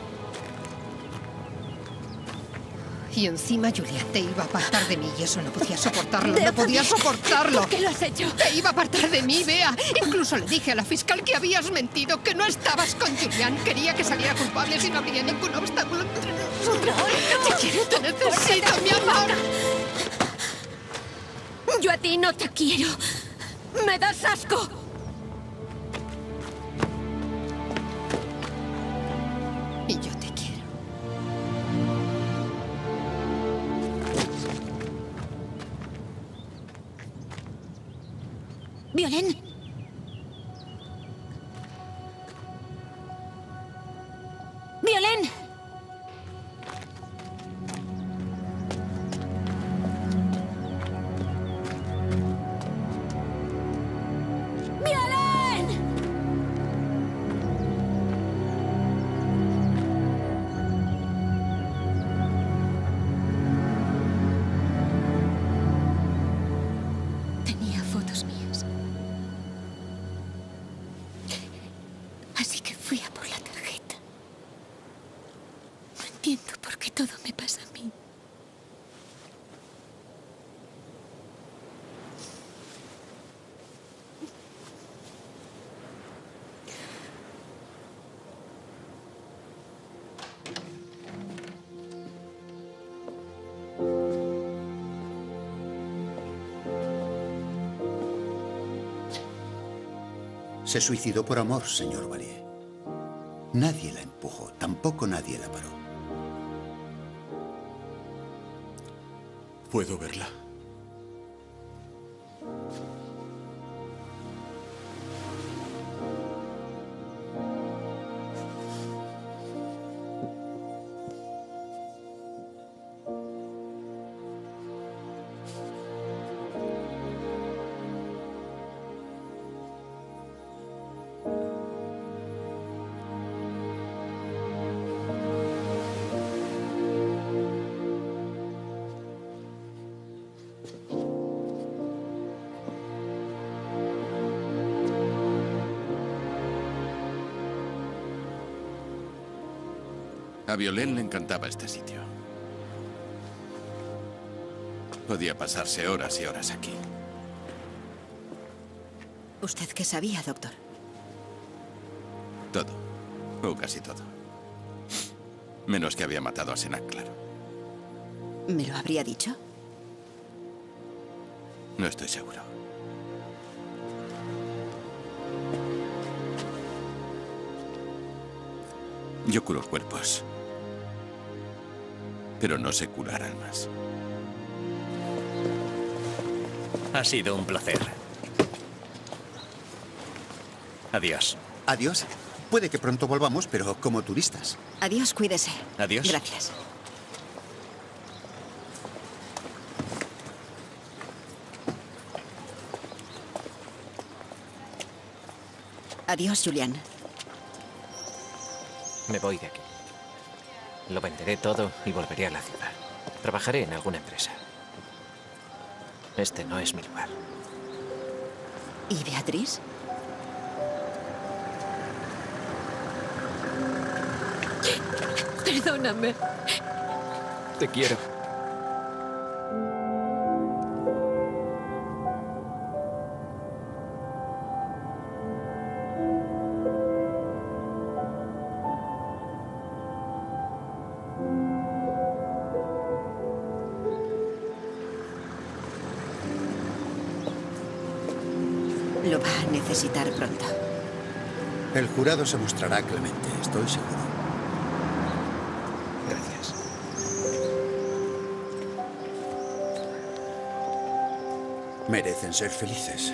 Y encima Julián te iba a apartar de mí y eso no podía soportarlo, no podía soportarlo. ¿Por qué lo has hecho? Te iba a apartar de mí, Bea. Incluso le dije a la fiscal que habías mentido, que no estabas con Julián. Quería que saliera culpable si no habría ningún obstáculo entre nosotros. No. Te quiero, te necesito, mi amor. Yo a ti no te quiero. Me das asco. Y yo te quiero. Violén. Violén. Tenía fotos mías. Así que fui a por la tarjeta. No entiendo por qué todo me pasa a mí. Se suicidó por amor, señor Valier. Nadie la empujó, tampoco nadie la paró. ¿Puedo verla? A Violén le encantaba este sitio. Podía pasarse horas y horas aquí. ¿Usted qué sabía, doctor? Todo. O casi todo. Menos que había matado a Senac, claro. ¿Me lo habría dicho? No estoy seguro. Yo curo cuerpos. Pero no sé curar almas. Ha sido un placer. Adiós. Adiós. Puede que pronto volvamos, pero como turistas. Adiós, cuídese. Adiós. Gracias. Adiós, Julián. Me voy de aquí. Lo venderé todo y volveré a la ciudad. Trabajaré en alguna empresa. Este no es mi lugar. ¿Y Beatriz? Perdóname. Te quiero. Lo va a necesitar pronto. El jurado se mostrará clemente, estoy seguro. Gracias. Merecen ser felices.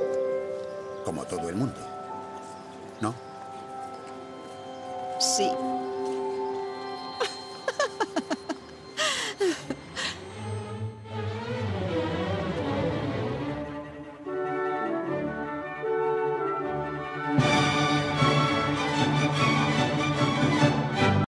Como todo el mundo. ¿No? Sí.